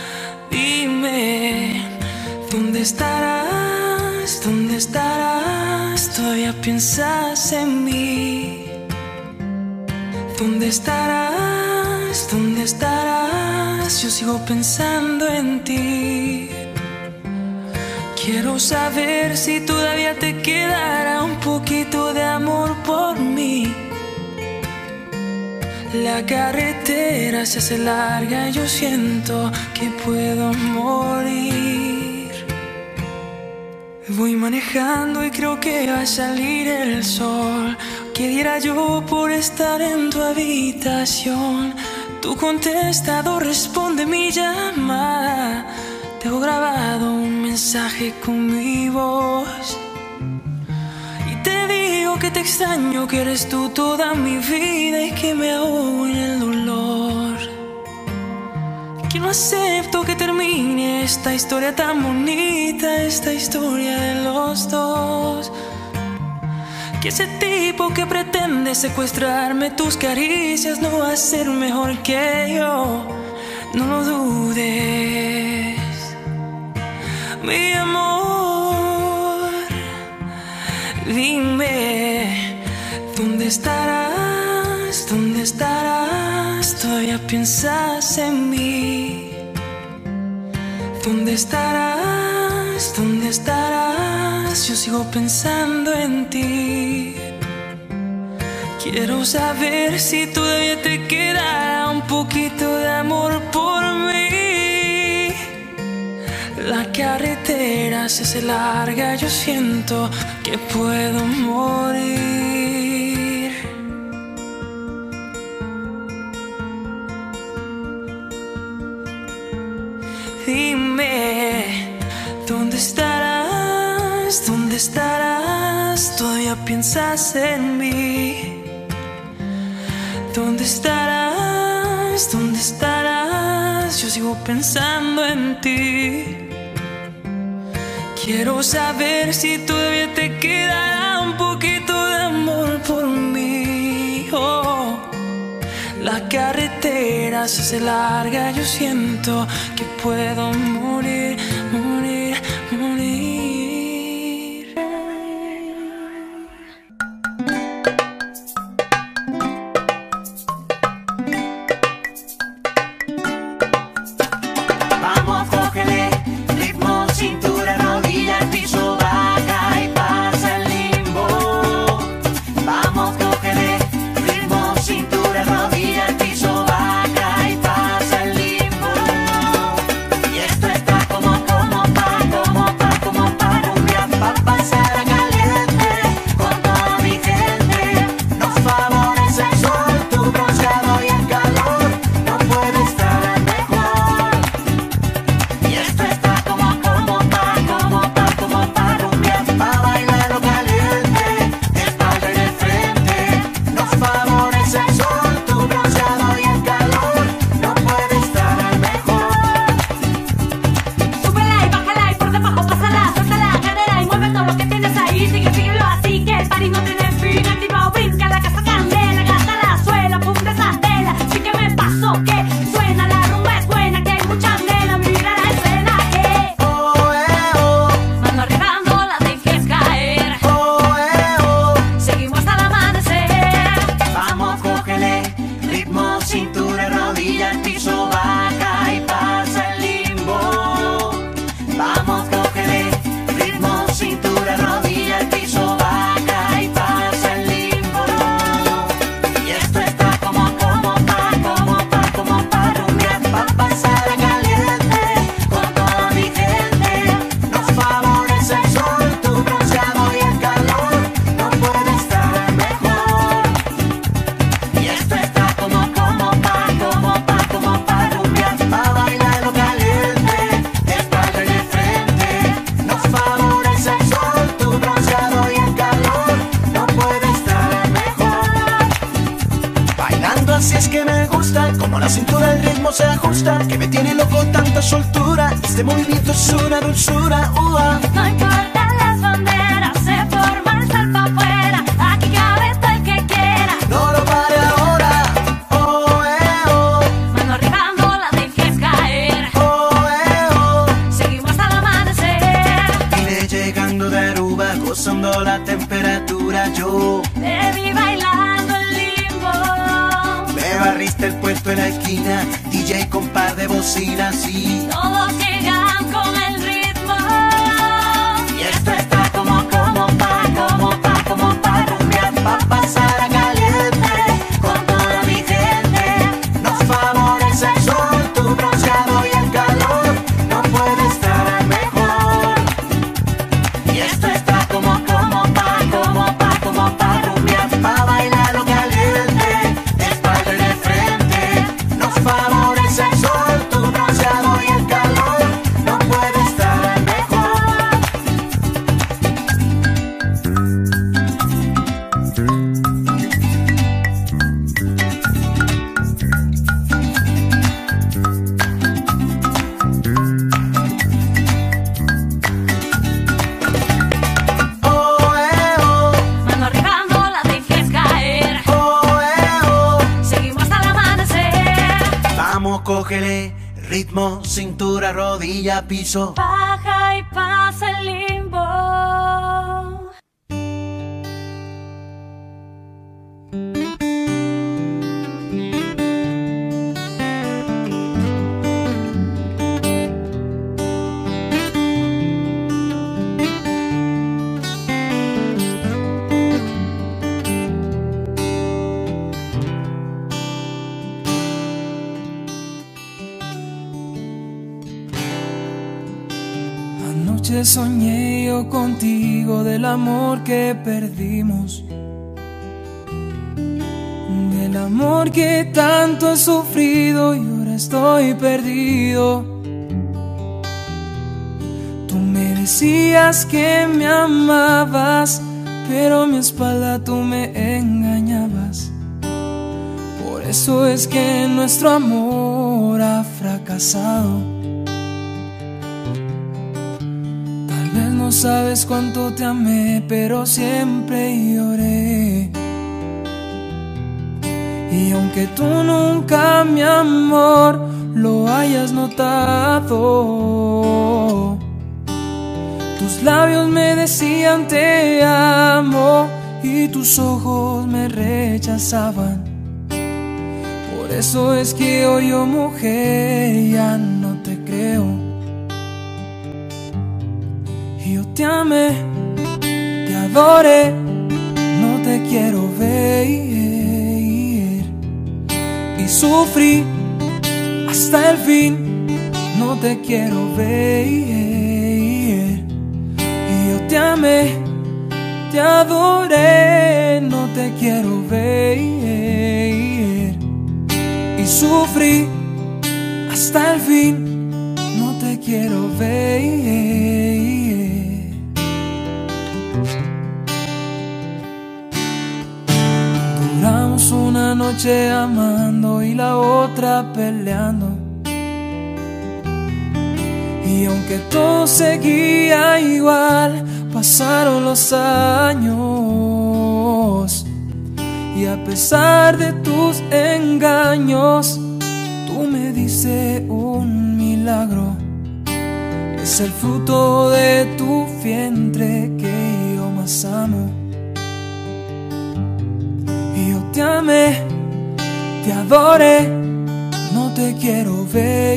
Dime, ¿dónde estarás? ¿Dónde estarás? Todavía piensas en mí. ¿Dónde estarás? ¿Dónde estarás? Yo sigo pensando en ti. Quiero saber si todavía te quedará un poquito de amor por mí. La carretera se hace larga y yo siento que puedo morir. Voy manejando y creo que va a salir el sol. ¿Qué diera yo por estar en tu habitación? Tu contestador responde mi llamada. Tengo grabado un mensaje con mi voz y te digo que te extraño, que eres tú toda mi vida y que me ahogo en el dolor. Que no acepto que termine esta historia tan bonita, esta historia de los dos. Que ese tipo que pretende secuestrarme tus caricias no va a ser mejor que yo. No lo dudes, mi amor. Dime, ¿dónde estarás? ¿Dónde estarás? Todavía piensas en mí. ¿Dónde estarás? ¿Dónde estarás? Yo sigo pensando en ti. Quiero saber si todavía te queda un poquito de amor por mí. La carretera se hace larga, yo siento que puedo morir. Dime, ¿dónde estarás? ¿Dónde estarás? Todavía piensas en mí. ¿Dónde estarás? ¿Dónde estarás? Yo sigo pensando en ti. Quiero saber si todavía te quedará un poquito de amor por mí. Oh. La carretera se hace larga, yo siento que puedo morir, morir, morir. Vamos, cógele, ritmo, cintura, rodilla, el piso, baja y pasa el limbo. Vamos, cógele, ritmo, cintura, rodilla, el piso, baja y pasa el limbo. Y esto está como, como pa, como pa, como pa, cumbia, pa pasar a caliente con toda mi gente. Nos favorece el sol, tu bronceado y el calor, no puede estar mejor. Y esto está como, como pa, como pa, como pa, cumbia, pa bailarlo caliente, de espalda y de frente. Nos favorece el sol, tu bronceado y el calor, no puede estar mejor. Súbela y bájala y por debajo pásala, suelta la cadera y mueve todo lo que tienes ahí. Sigue, síguelo así que el party no tiene fin. Activa o brinca la casa candela, gasta la suela, pum de esa tela. Sí que me pasó que suena, la rumba es buena, que hay mucha nena, mira la escena que Oh, eh, oh, mano arriba no la dejes caer. oh, eh, oh. Seguimos hasta el amanecer. Vamos, cógele, ritmo, cintura, rodilla, el piso, baja y pasa el limbo. Vamos, cógele, ritmo, cintura, rodilla, el piso, baja y pasa el limbo. Como la cintura el ritmo se ajusta, que me tiene loco tanta soltura. Este movimiento es una dulzura. Uh-ah. No importan las banderas, se forma el salto afuera. Aquí cabe todo el que quiera. No lo pare ahora. Oh, eh, oh. Mano arriba, no la dejes caer. Oh, eh, oh. Seguimos hasta el amanecer. Vine llegando de Aruba, gozando la temperatura. Yo Te vi bailando el limbo. me barriste el puesto en la esquina, D J con par de bocinas y Todos llegan con el ritmo. y esto está como, como pa, como pa, como pa rumbear, pa pasar a caliente con toda mi gente. Nos favorece el sol, tu bronceado y el calor, no puede estar mejor. Y esto está como, como pa, como pa, como pa rumbear, pa bailar lo caliente, de espalda y de frente. Nos favorece el sol, tu bronceado y el calor, no puede estar mejor. Oh, eh, oh, Mano arriba, no la dejes caer. oh, eh, oh. Seguimos hasta el amanecer. Vamos, cógele ritmo, cintura, rodilla, piso. Baja y pasa el limbo. Anoche soñé yo contigo del amor que perdimos, del amor que tanto he sufrido y ahora estoy perdido. Tú me decías que me amabas, pero a mi espalda tú me engañabas. Por eso es que nuestro amor ha fracasado. No sabes cuánto te amé, pero siempre lloré. Y aunque tú nunca, mi amor, lo hayas notado, tus labios me decían te amo y tus ojos me rechazaban. Por eso es que hoy yo, mujer, ya no te creo. Yo te amé, te adoré, no te quiero ver. Y sufrí hasta el fin, no te quiero ver. Y yo te amé, te adoré, no te quiero ver. Y sufrí hasta el fin, no te quiero ver. Duramos una noche amando y la otra peleando. Y aunque todo seguía igual, pasaron los años. Y a pesar de tus engaños, tú me diste un milagro. Es el fruto de tu vientre que yo más amo. Y yo te amé, te adoré, no te quiero ver.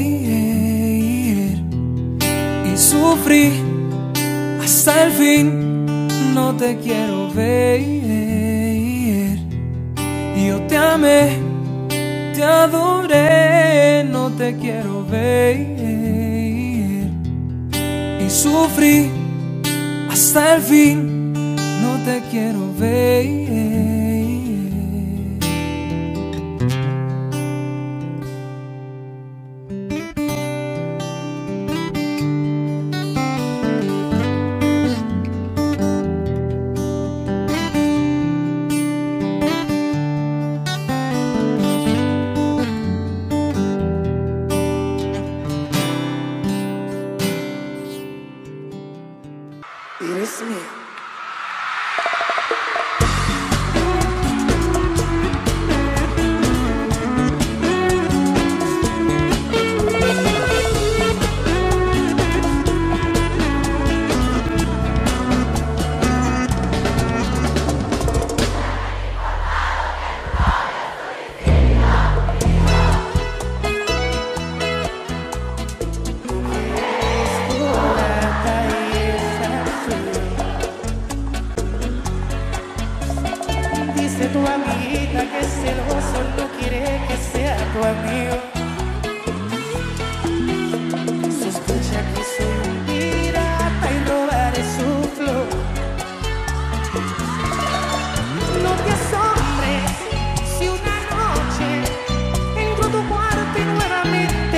Y sufrí hasta el fin, no te quiero ver. Y yo te amé, te adoré, no te quiero ver. Y sufrí hasta el fin, no te quiero ver.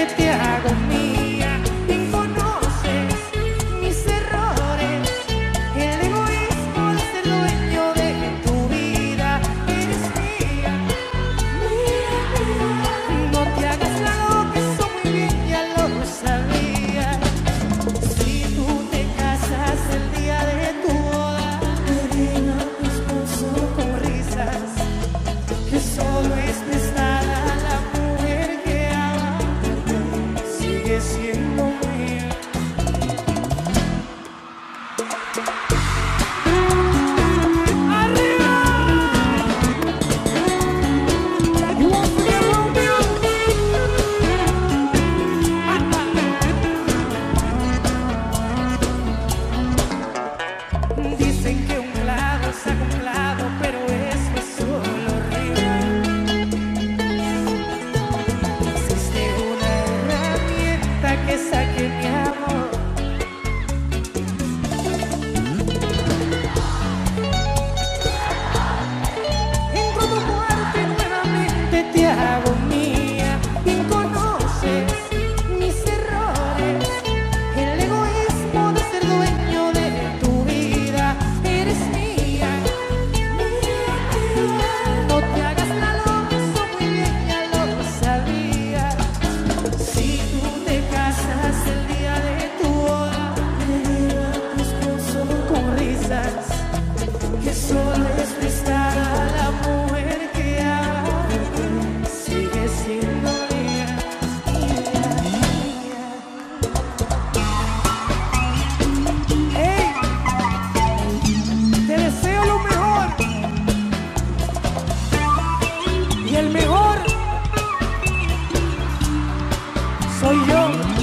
te hago mía. Y conoces mis errores, el egoísmo de ser dueño de tu vida. Eres mía, mía, mía. No te hagas la loca, eso muy bien ya lo sabía. Si tú te casas el día de tu boda, divina tu esposo con risas, que solo es prestada la mujer que ama, sigue siendo mía. ¡Arriba! You want to get Romeo? Dicen que un clavo saca un clavo, pero eso es solo río. Existe una herramienta que saque mi amor. Entro a tu cuarto y nuevamente te hago mía. Y conoces mis errores, el egoísmo de ser dueño de tu vida. Eres mía, mía, mía. No te hagas la loca, eso muy bien ya lo sabía. Si tú te casas el día de tu boda, divina tu esposo con risas, que solo es prestada la mujer que ama, sigue siendo mía, mía, mía. ¡Ey! Te deseo lo mejor, y el mejor soy yo.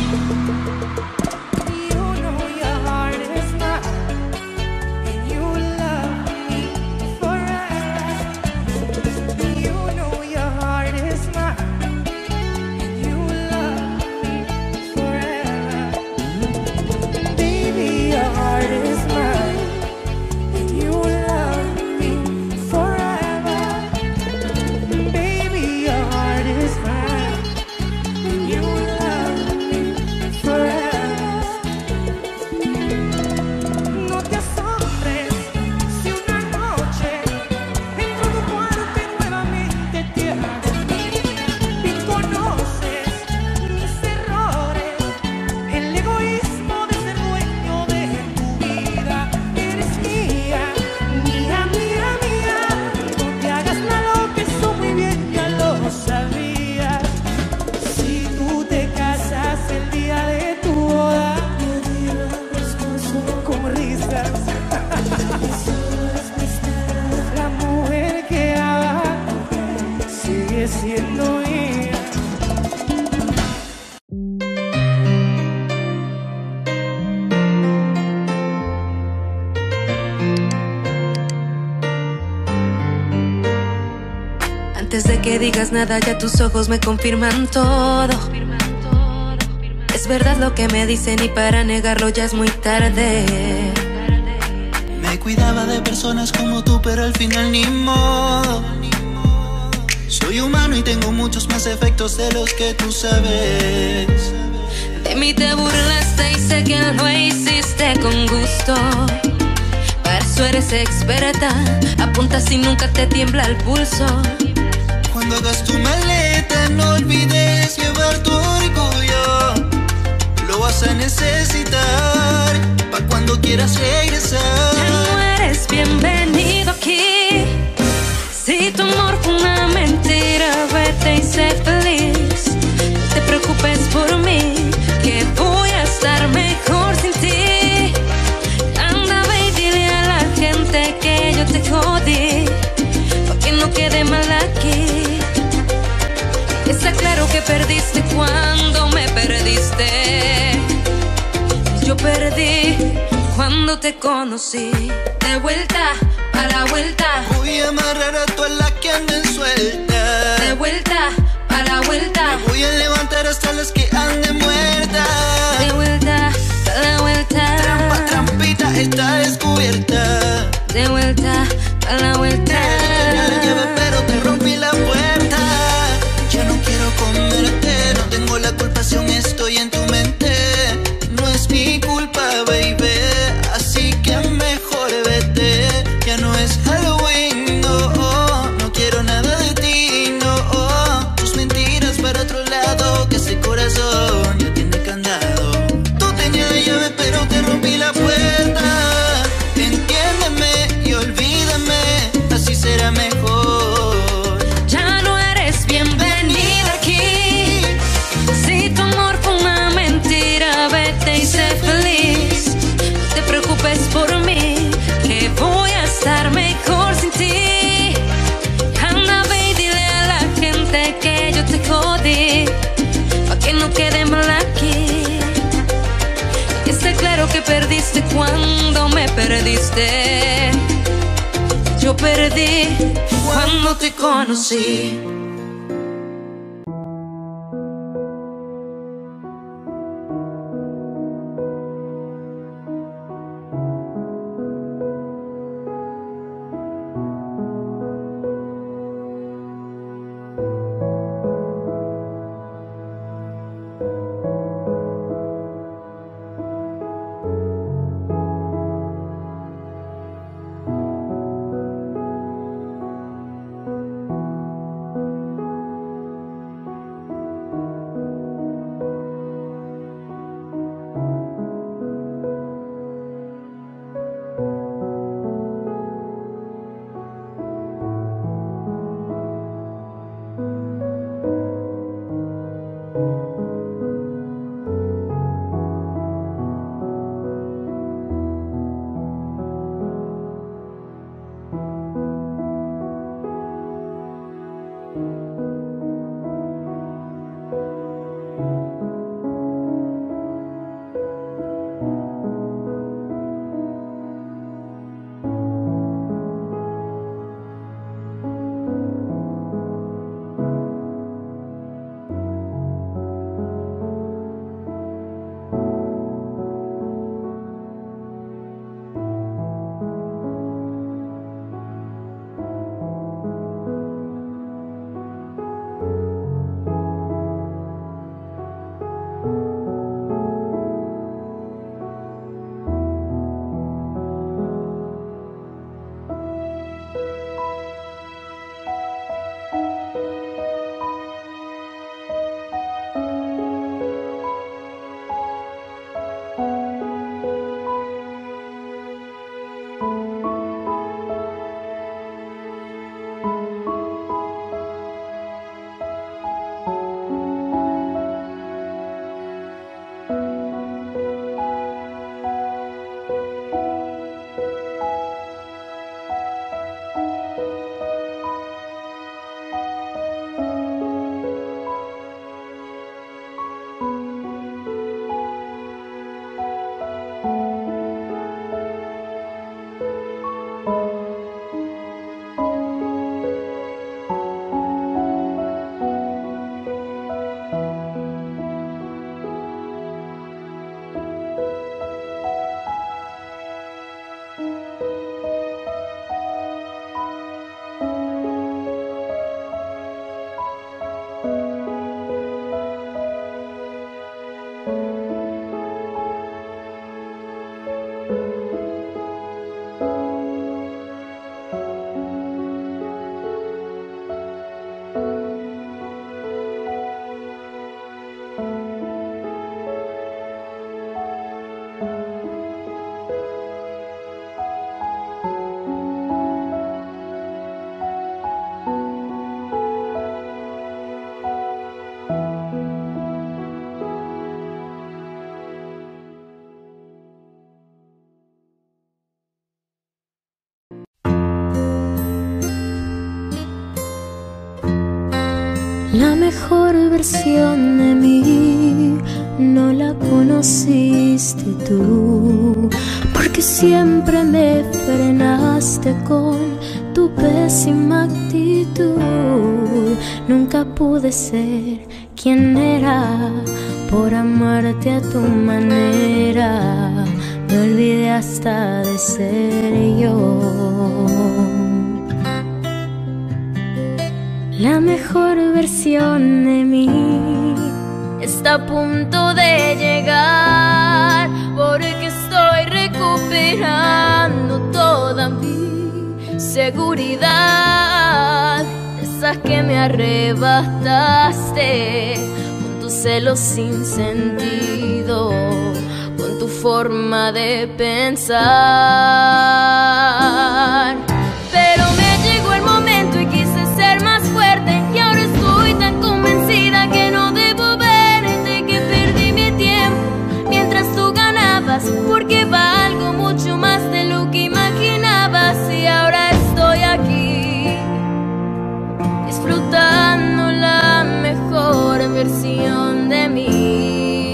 You know your heart is mine, and you love me forever. You know your heart is mine, and you love me forever. Baby, your heart is mine, and you love me forever. Baby, your heart is mine, and you love me forever. No te asombres si una noche entro a tu cuarto y nuevamente te hago mía. Y conoces mis errores, el egoísmo de ser dueño de tu vida. Eres mía, mía, mía, mía. No te hagas la loca, eso muy bien ya lo sabías. Si tú te casas el día de tu boda, con risas, la mujer que ama sigue siendo mía. Antes de que digas nada, ya tus ojos me confirman todo. Es verdad lo que me dicen y para negarlo ya es muy tarde. Me cuidaba de personas como tú, pero al final ni modo. Soy humano y tengo muchos más efectos de los que tú sabes. De mí te burlaste y sé que lo hiciste con gusto. Para eso eres experta, apuntas y nunca te tiembla el pulso. Cuando hagas tu maleta, no olvides llevar tu orgullo. Lo vas a necesitar pa' cuando quieras regresar. Ya no eres bienvenido aquí. Si tu amor fue una mentira, vete y sé feliz. No te preocupes por mí, que voy a estar mejor sin ti. Anda, ve y dile a la gente que yo te jodí, pa' que no quede mal aquí. Está claro que perdiste cuando me perdiste. Yo perdí cuando te conocí. De vuelta a la vuelta, voy a amarrar a todas las que anden sueltas. de vuelta a la vuelta, Voy a levantar hasta las que anden muertas. de vuelta a la vuelta. Trampa, trampita, está descubierta. De vuelta a la vuelta. Te la llevé, pero te rompí la puerta. Ya no quiero comerte, no tengo la la culpación, estoy en tu mente. No es mi culpa, baby, así que mejor vete. Ya no es Halloween, no, oh, no quiero nada de ti, no, oh. Tus mentiras para otro lado, que ese corazón ya tiene candado. Tú tenías la llave pero te rompí la puerta. Entiéndeme y olvídame, así será mejor. Ya no eres bienvenida aquí. Si tu amor fue una mentira, vete y sé feliz. No te preocupes por mí, que voy a estar mejor sin ti. Anda, ve y dile a la gente que yo te jodí, pa' que no quede mal aquí. Y está claro que perdiste cuando me perdiste. Yo perdí cuando te conocí. La mejor versión de mí no la conociste tú, porque siempre me frenaste con tu pésima actitud. Nunca pude ser quien era por amarte a tu manera. Me olvidé hasta de ser yo. La mejor versión de mí es está a punto de llegar, porque estoy recuperando toda mi seguridad, esa que me arrebataste con tus celos sin sentido, con tu forma de pensar. Pero me llegó el momento y quise ser más fuerte, y ahora estoy tan convencida que no debo verte, que perdí mi tiempo mientras tú ganabas, porque valgo mucho más de lo que imaginabas. Y ahora estoy aquí disfrutando la mejor versión de mí.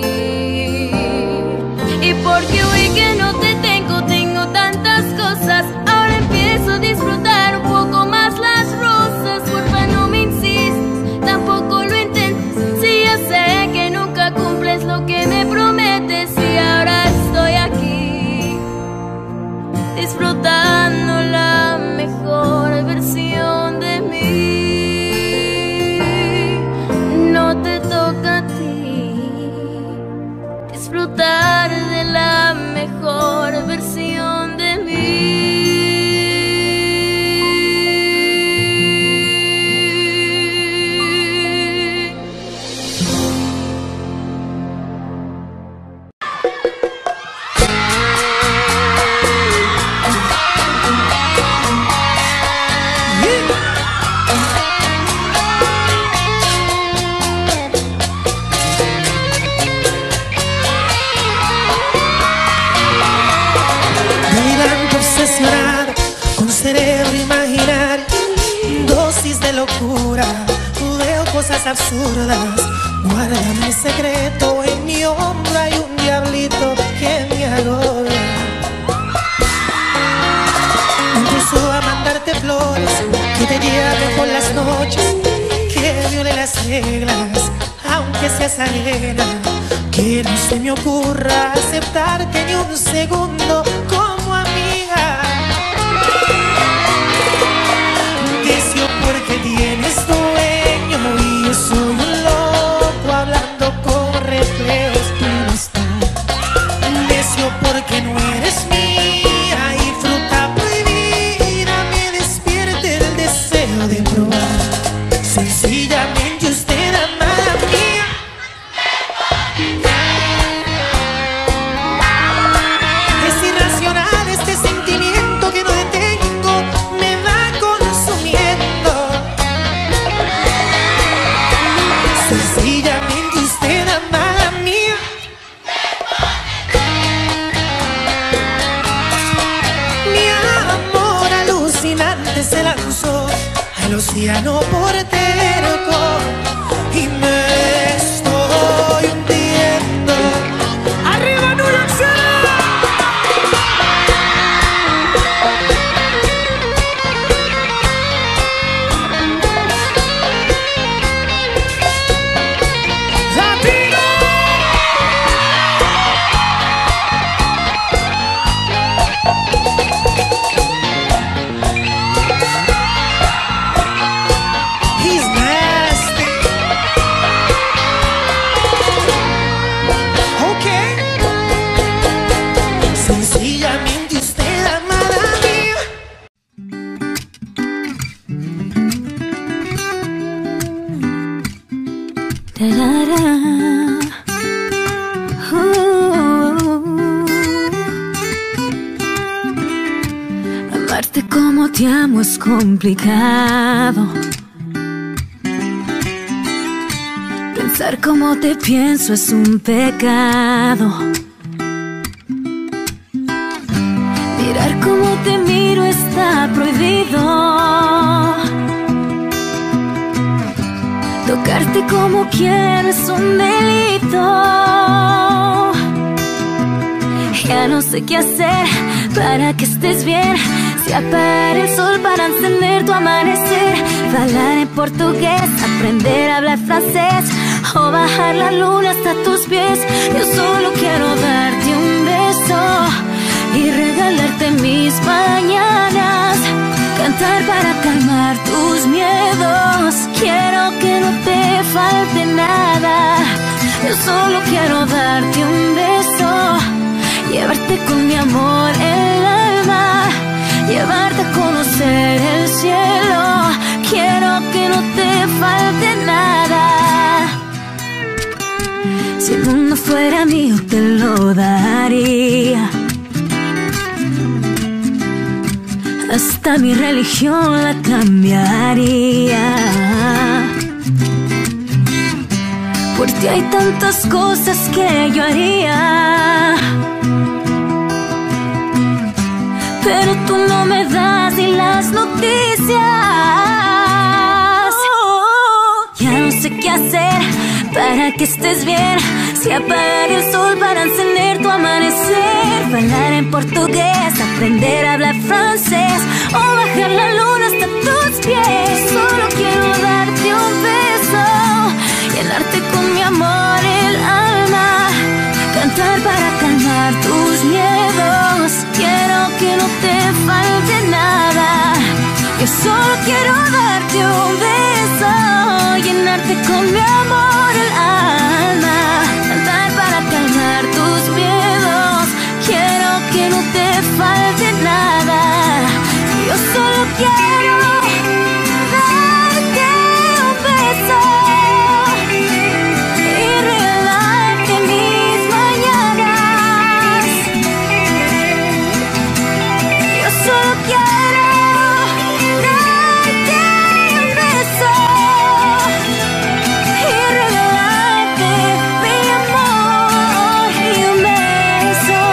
Y porque hoy que no te tengo, tengo tantas cosas, ahora empiezo a disfrutar un poco más las rosas. Porfa, no me insistas, tampoco lo intentes, si ya sé que nunca cumples lo que me prometes. Y ahora estoy aquí disfrutando la mejor versión de mí. No te toca a ti disfrutar de la mejor versión de mí. Con cerebro imaginario, dosis de locura, veo cosas absurdas. Guárdame el secreto, en mi hombro hay un diablito que me agobia. Empezó a mandarte flores, que te lleve por las noches, que viole las reglas, aunque seas ajena. Que no se me ocurra aceptarte ni un segundo como amiga. Deseo porque tienes dueño y yo soy un loco hablando con reflejos y no está. Deseo porque no eres mía y fruta prohibida me despierte el deseo de probar. Sencillamente usted, amada mía. Es irracional este sentimiento que no detengo, me va consumiendo. Sencillamente usted, amada mía. Mi amor alucinante se lanzó al océano por terco y me estoy hundiendo. ¡Arriba New York City! He's nasty. Okay. Sencillamente usted, amada mía. Tarara. Uh. Amarte como te amo es complicado. Pensar como te pienso es un pecado. Mirar como te miro está prohibido. Tocarte como quiero es un delito. Ya no sé qué hacer para que estés bien. Si apagar el sol para encender tu amanecer, hablar en portugués, aprender a hablar francés, o bajar la luna hasta tus pies. Yo solo quiero darte un beso y regalarte mis mañanas, cantar para calmar tus miedos. Quiero que no te falte nada, yo solo quiero darte un beso, llevarte con mi amor el alma, llevarte a conocer el cielo. Quiero que no te falte nada. Si el mundo fuera mío te lo daría, hasta mi religión la cambiaría. Por ti hay tantas cosas que yo haría, pero tú no me das ni las noticias. Ya no sé qué hacer para que estés bien, si apagar el sol para encender tu amanecer, hablar en portugués, aprender a hablar francés o bajar la luna hasta tus pies. Solo quiero darte un beso, llenarte con mi amor el alma, cantar para calmar tus miedos. Quiero que no te falte nada. Yo solo quiero darte un beso, llenarte con mi amor el alma, cantar para calmar tus miedos. Quiero que no te falte nada. Yo solo quiero darte un beso y regalarte mis mañanas. Yo solo quiero darte un beso y regalarte mi amor y un beso.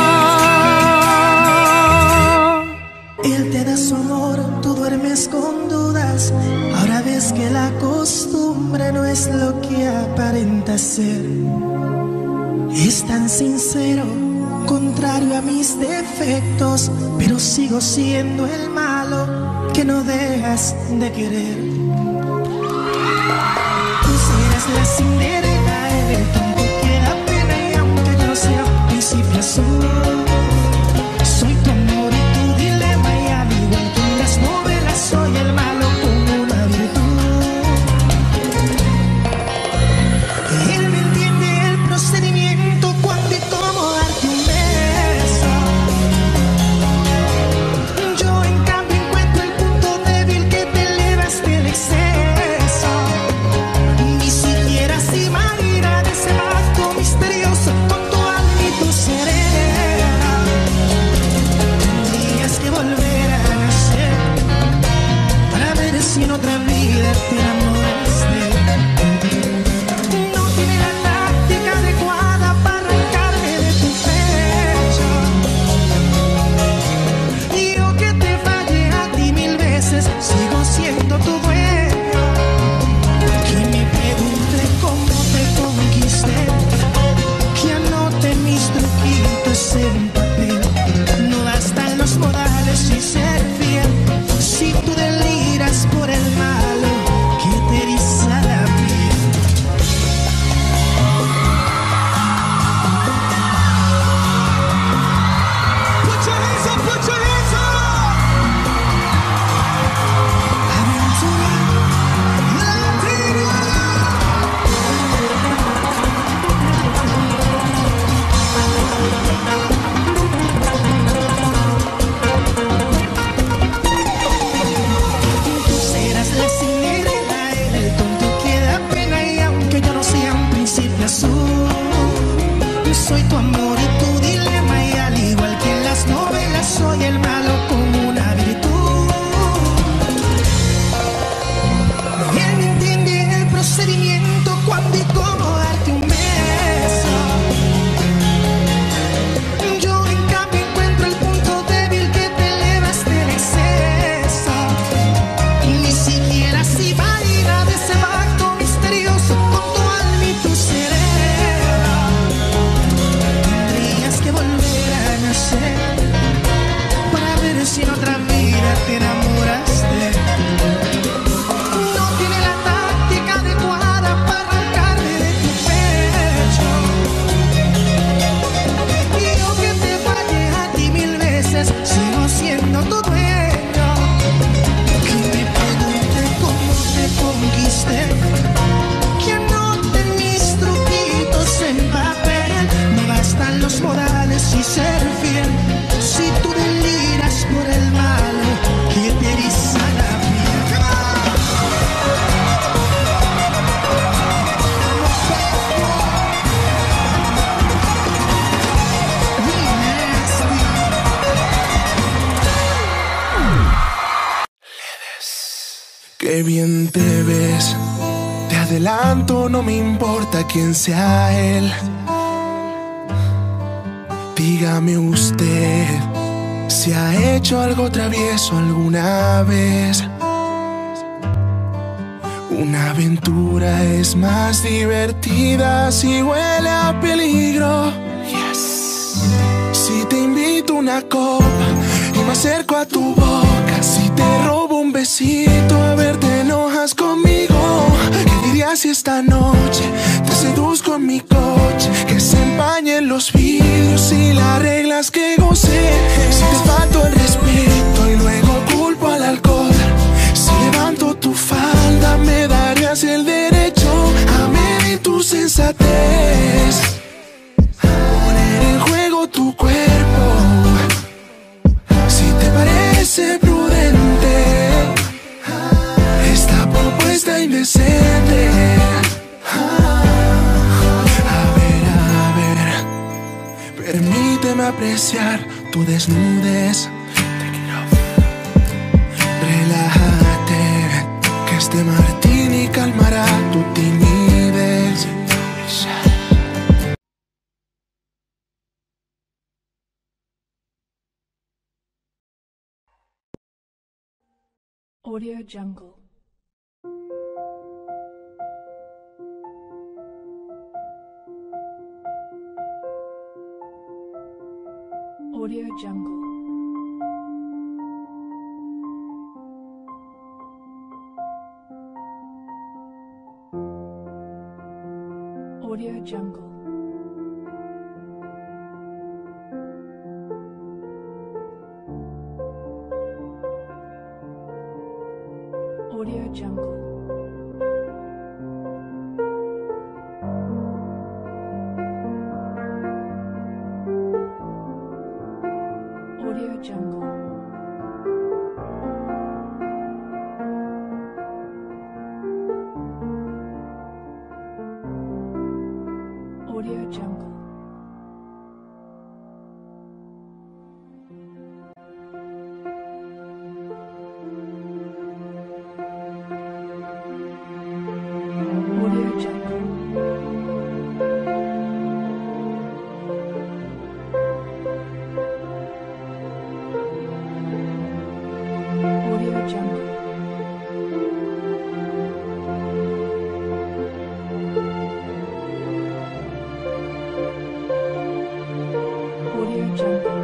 Él te da su amor, tú duermes con dudas. Ahora ves que la costumbre no es lo que aparenta ser. Es tan sincero, contrario a mis defectos, pero sigo siendo el malo que no dejas de querer. Tú serás la Cinderela, el tonto que da pena, y aunque yo no sea príncipe azul, soy tu amor y tu dilema, y al igual que en las novelas soy el malo con una virtud. Él me entiende el procedimiento, cuándo y cómo darte un beso. Yo en cambio encuentro el punto débil que te elevas del exceso. Ni siquiera se imagina de ese acto misterioso con tu alma y tu cerebro. Tendrías que volver a nacer para ver si en otra vida te enamoraste. No tiene la táctica adecuada para arrancarme de tu pecho. Y yo que te fallé a ti mil veces, sigo siendo tu dueño. Que me pregunte cómo te conquisté, que anote mis truquitos en papel. No bastan los modales y ser fiel, si tú deliras por el malo que te eriza la piel. Put your hands up, put your hands up. Aventura Latina. Tú serás la Cinderela, el tonto que da pena, y aunque yo no sea un príncipe azul, yo soy tu amor y tu dilema, y al igual que en las novelas soy el malo con una virtud. Él me entiende el procedimiento, cuándo y cómo darte un beso. Yo en cambio encuentro el punto débil que te elevas del exceso. Ni siquiera se imagina de ese pacto misterioso con tu alma y tu cerebro. Tendrías que volver a nacer para ver si Qué bien te ves. Te adelanto, no me importa quién sea él. Dígame usted si ha hecho algo travieso alguna vez. Una aventura es más divertida si huele a peligro. Yes. Si te invito una copa y me acerco a tu boca, si te robo un besito, a ver, te enojas conmigo. ¿Qué dirías si esta noche te seduzco en mi coche? Que se empañen los vidrios y las reglas que gocé. Si te falto el respeto y luego culpo al alcohol, si levanto tu falda me darías el derecho a medir tu sensatez, poner en juego tu cuerpo. Si te parece prudente esta propuesta indecente, a ver, a ver, permíteme apreciar tu desnudez. Relájate, que este martini calmará tu timidez. Audio Jungle. Audio Jungle. Audio Jungle. Audio Jungle. Audio Jungle. Audio Jungle. Audio Jungle. Audio Jungle. Audio Jungle.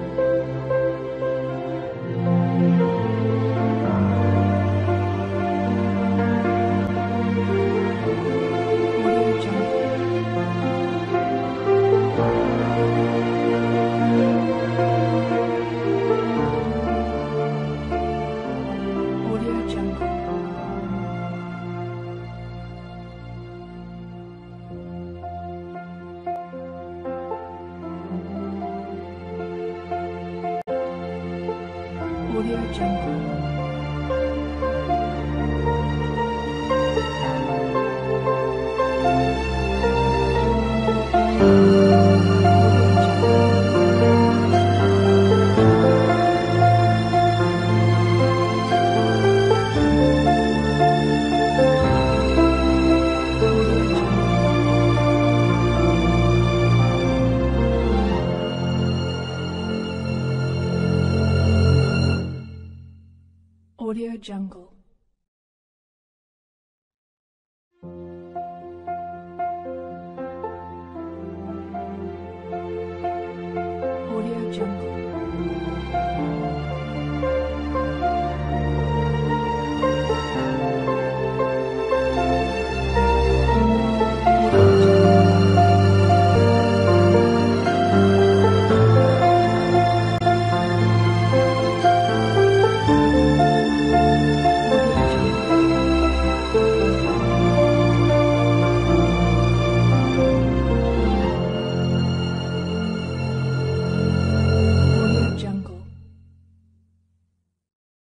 Audio Jungle. Audio Jungle. Audio Jungle.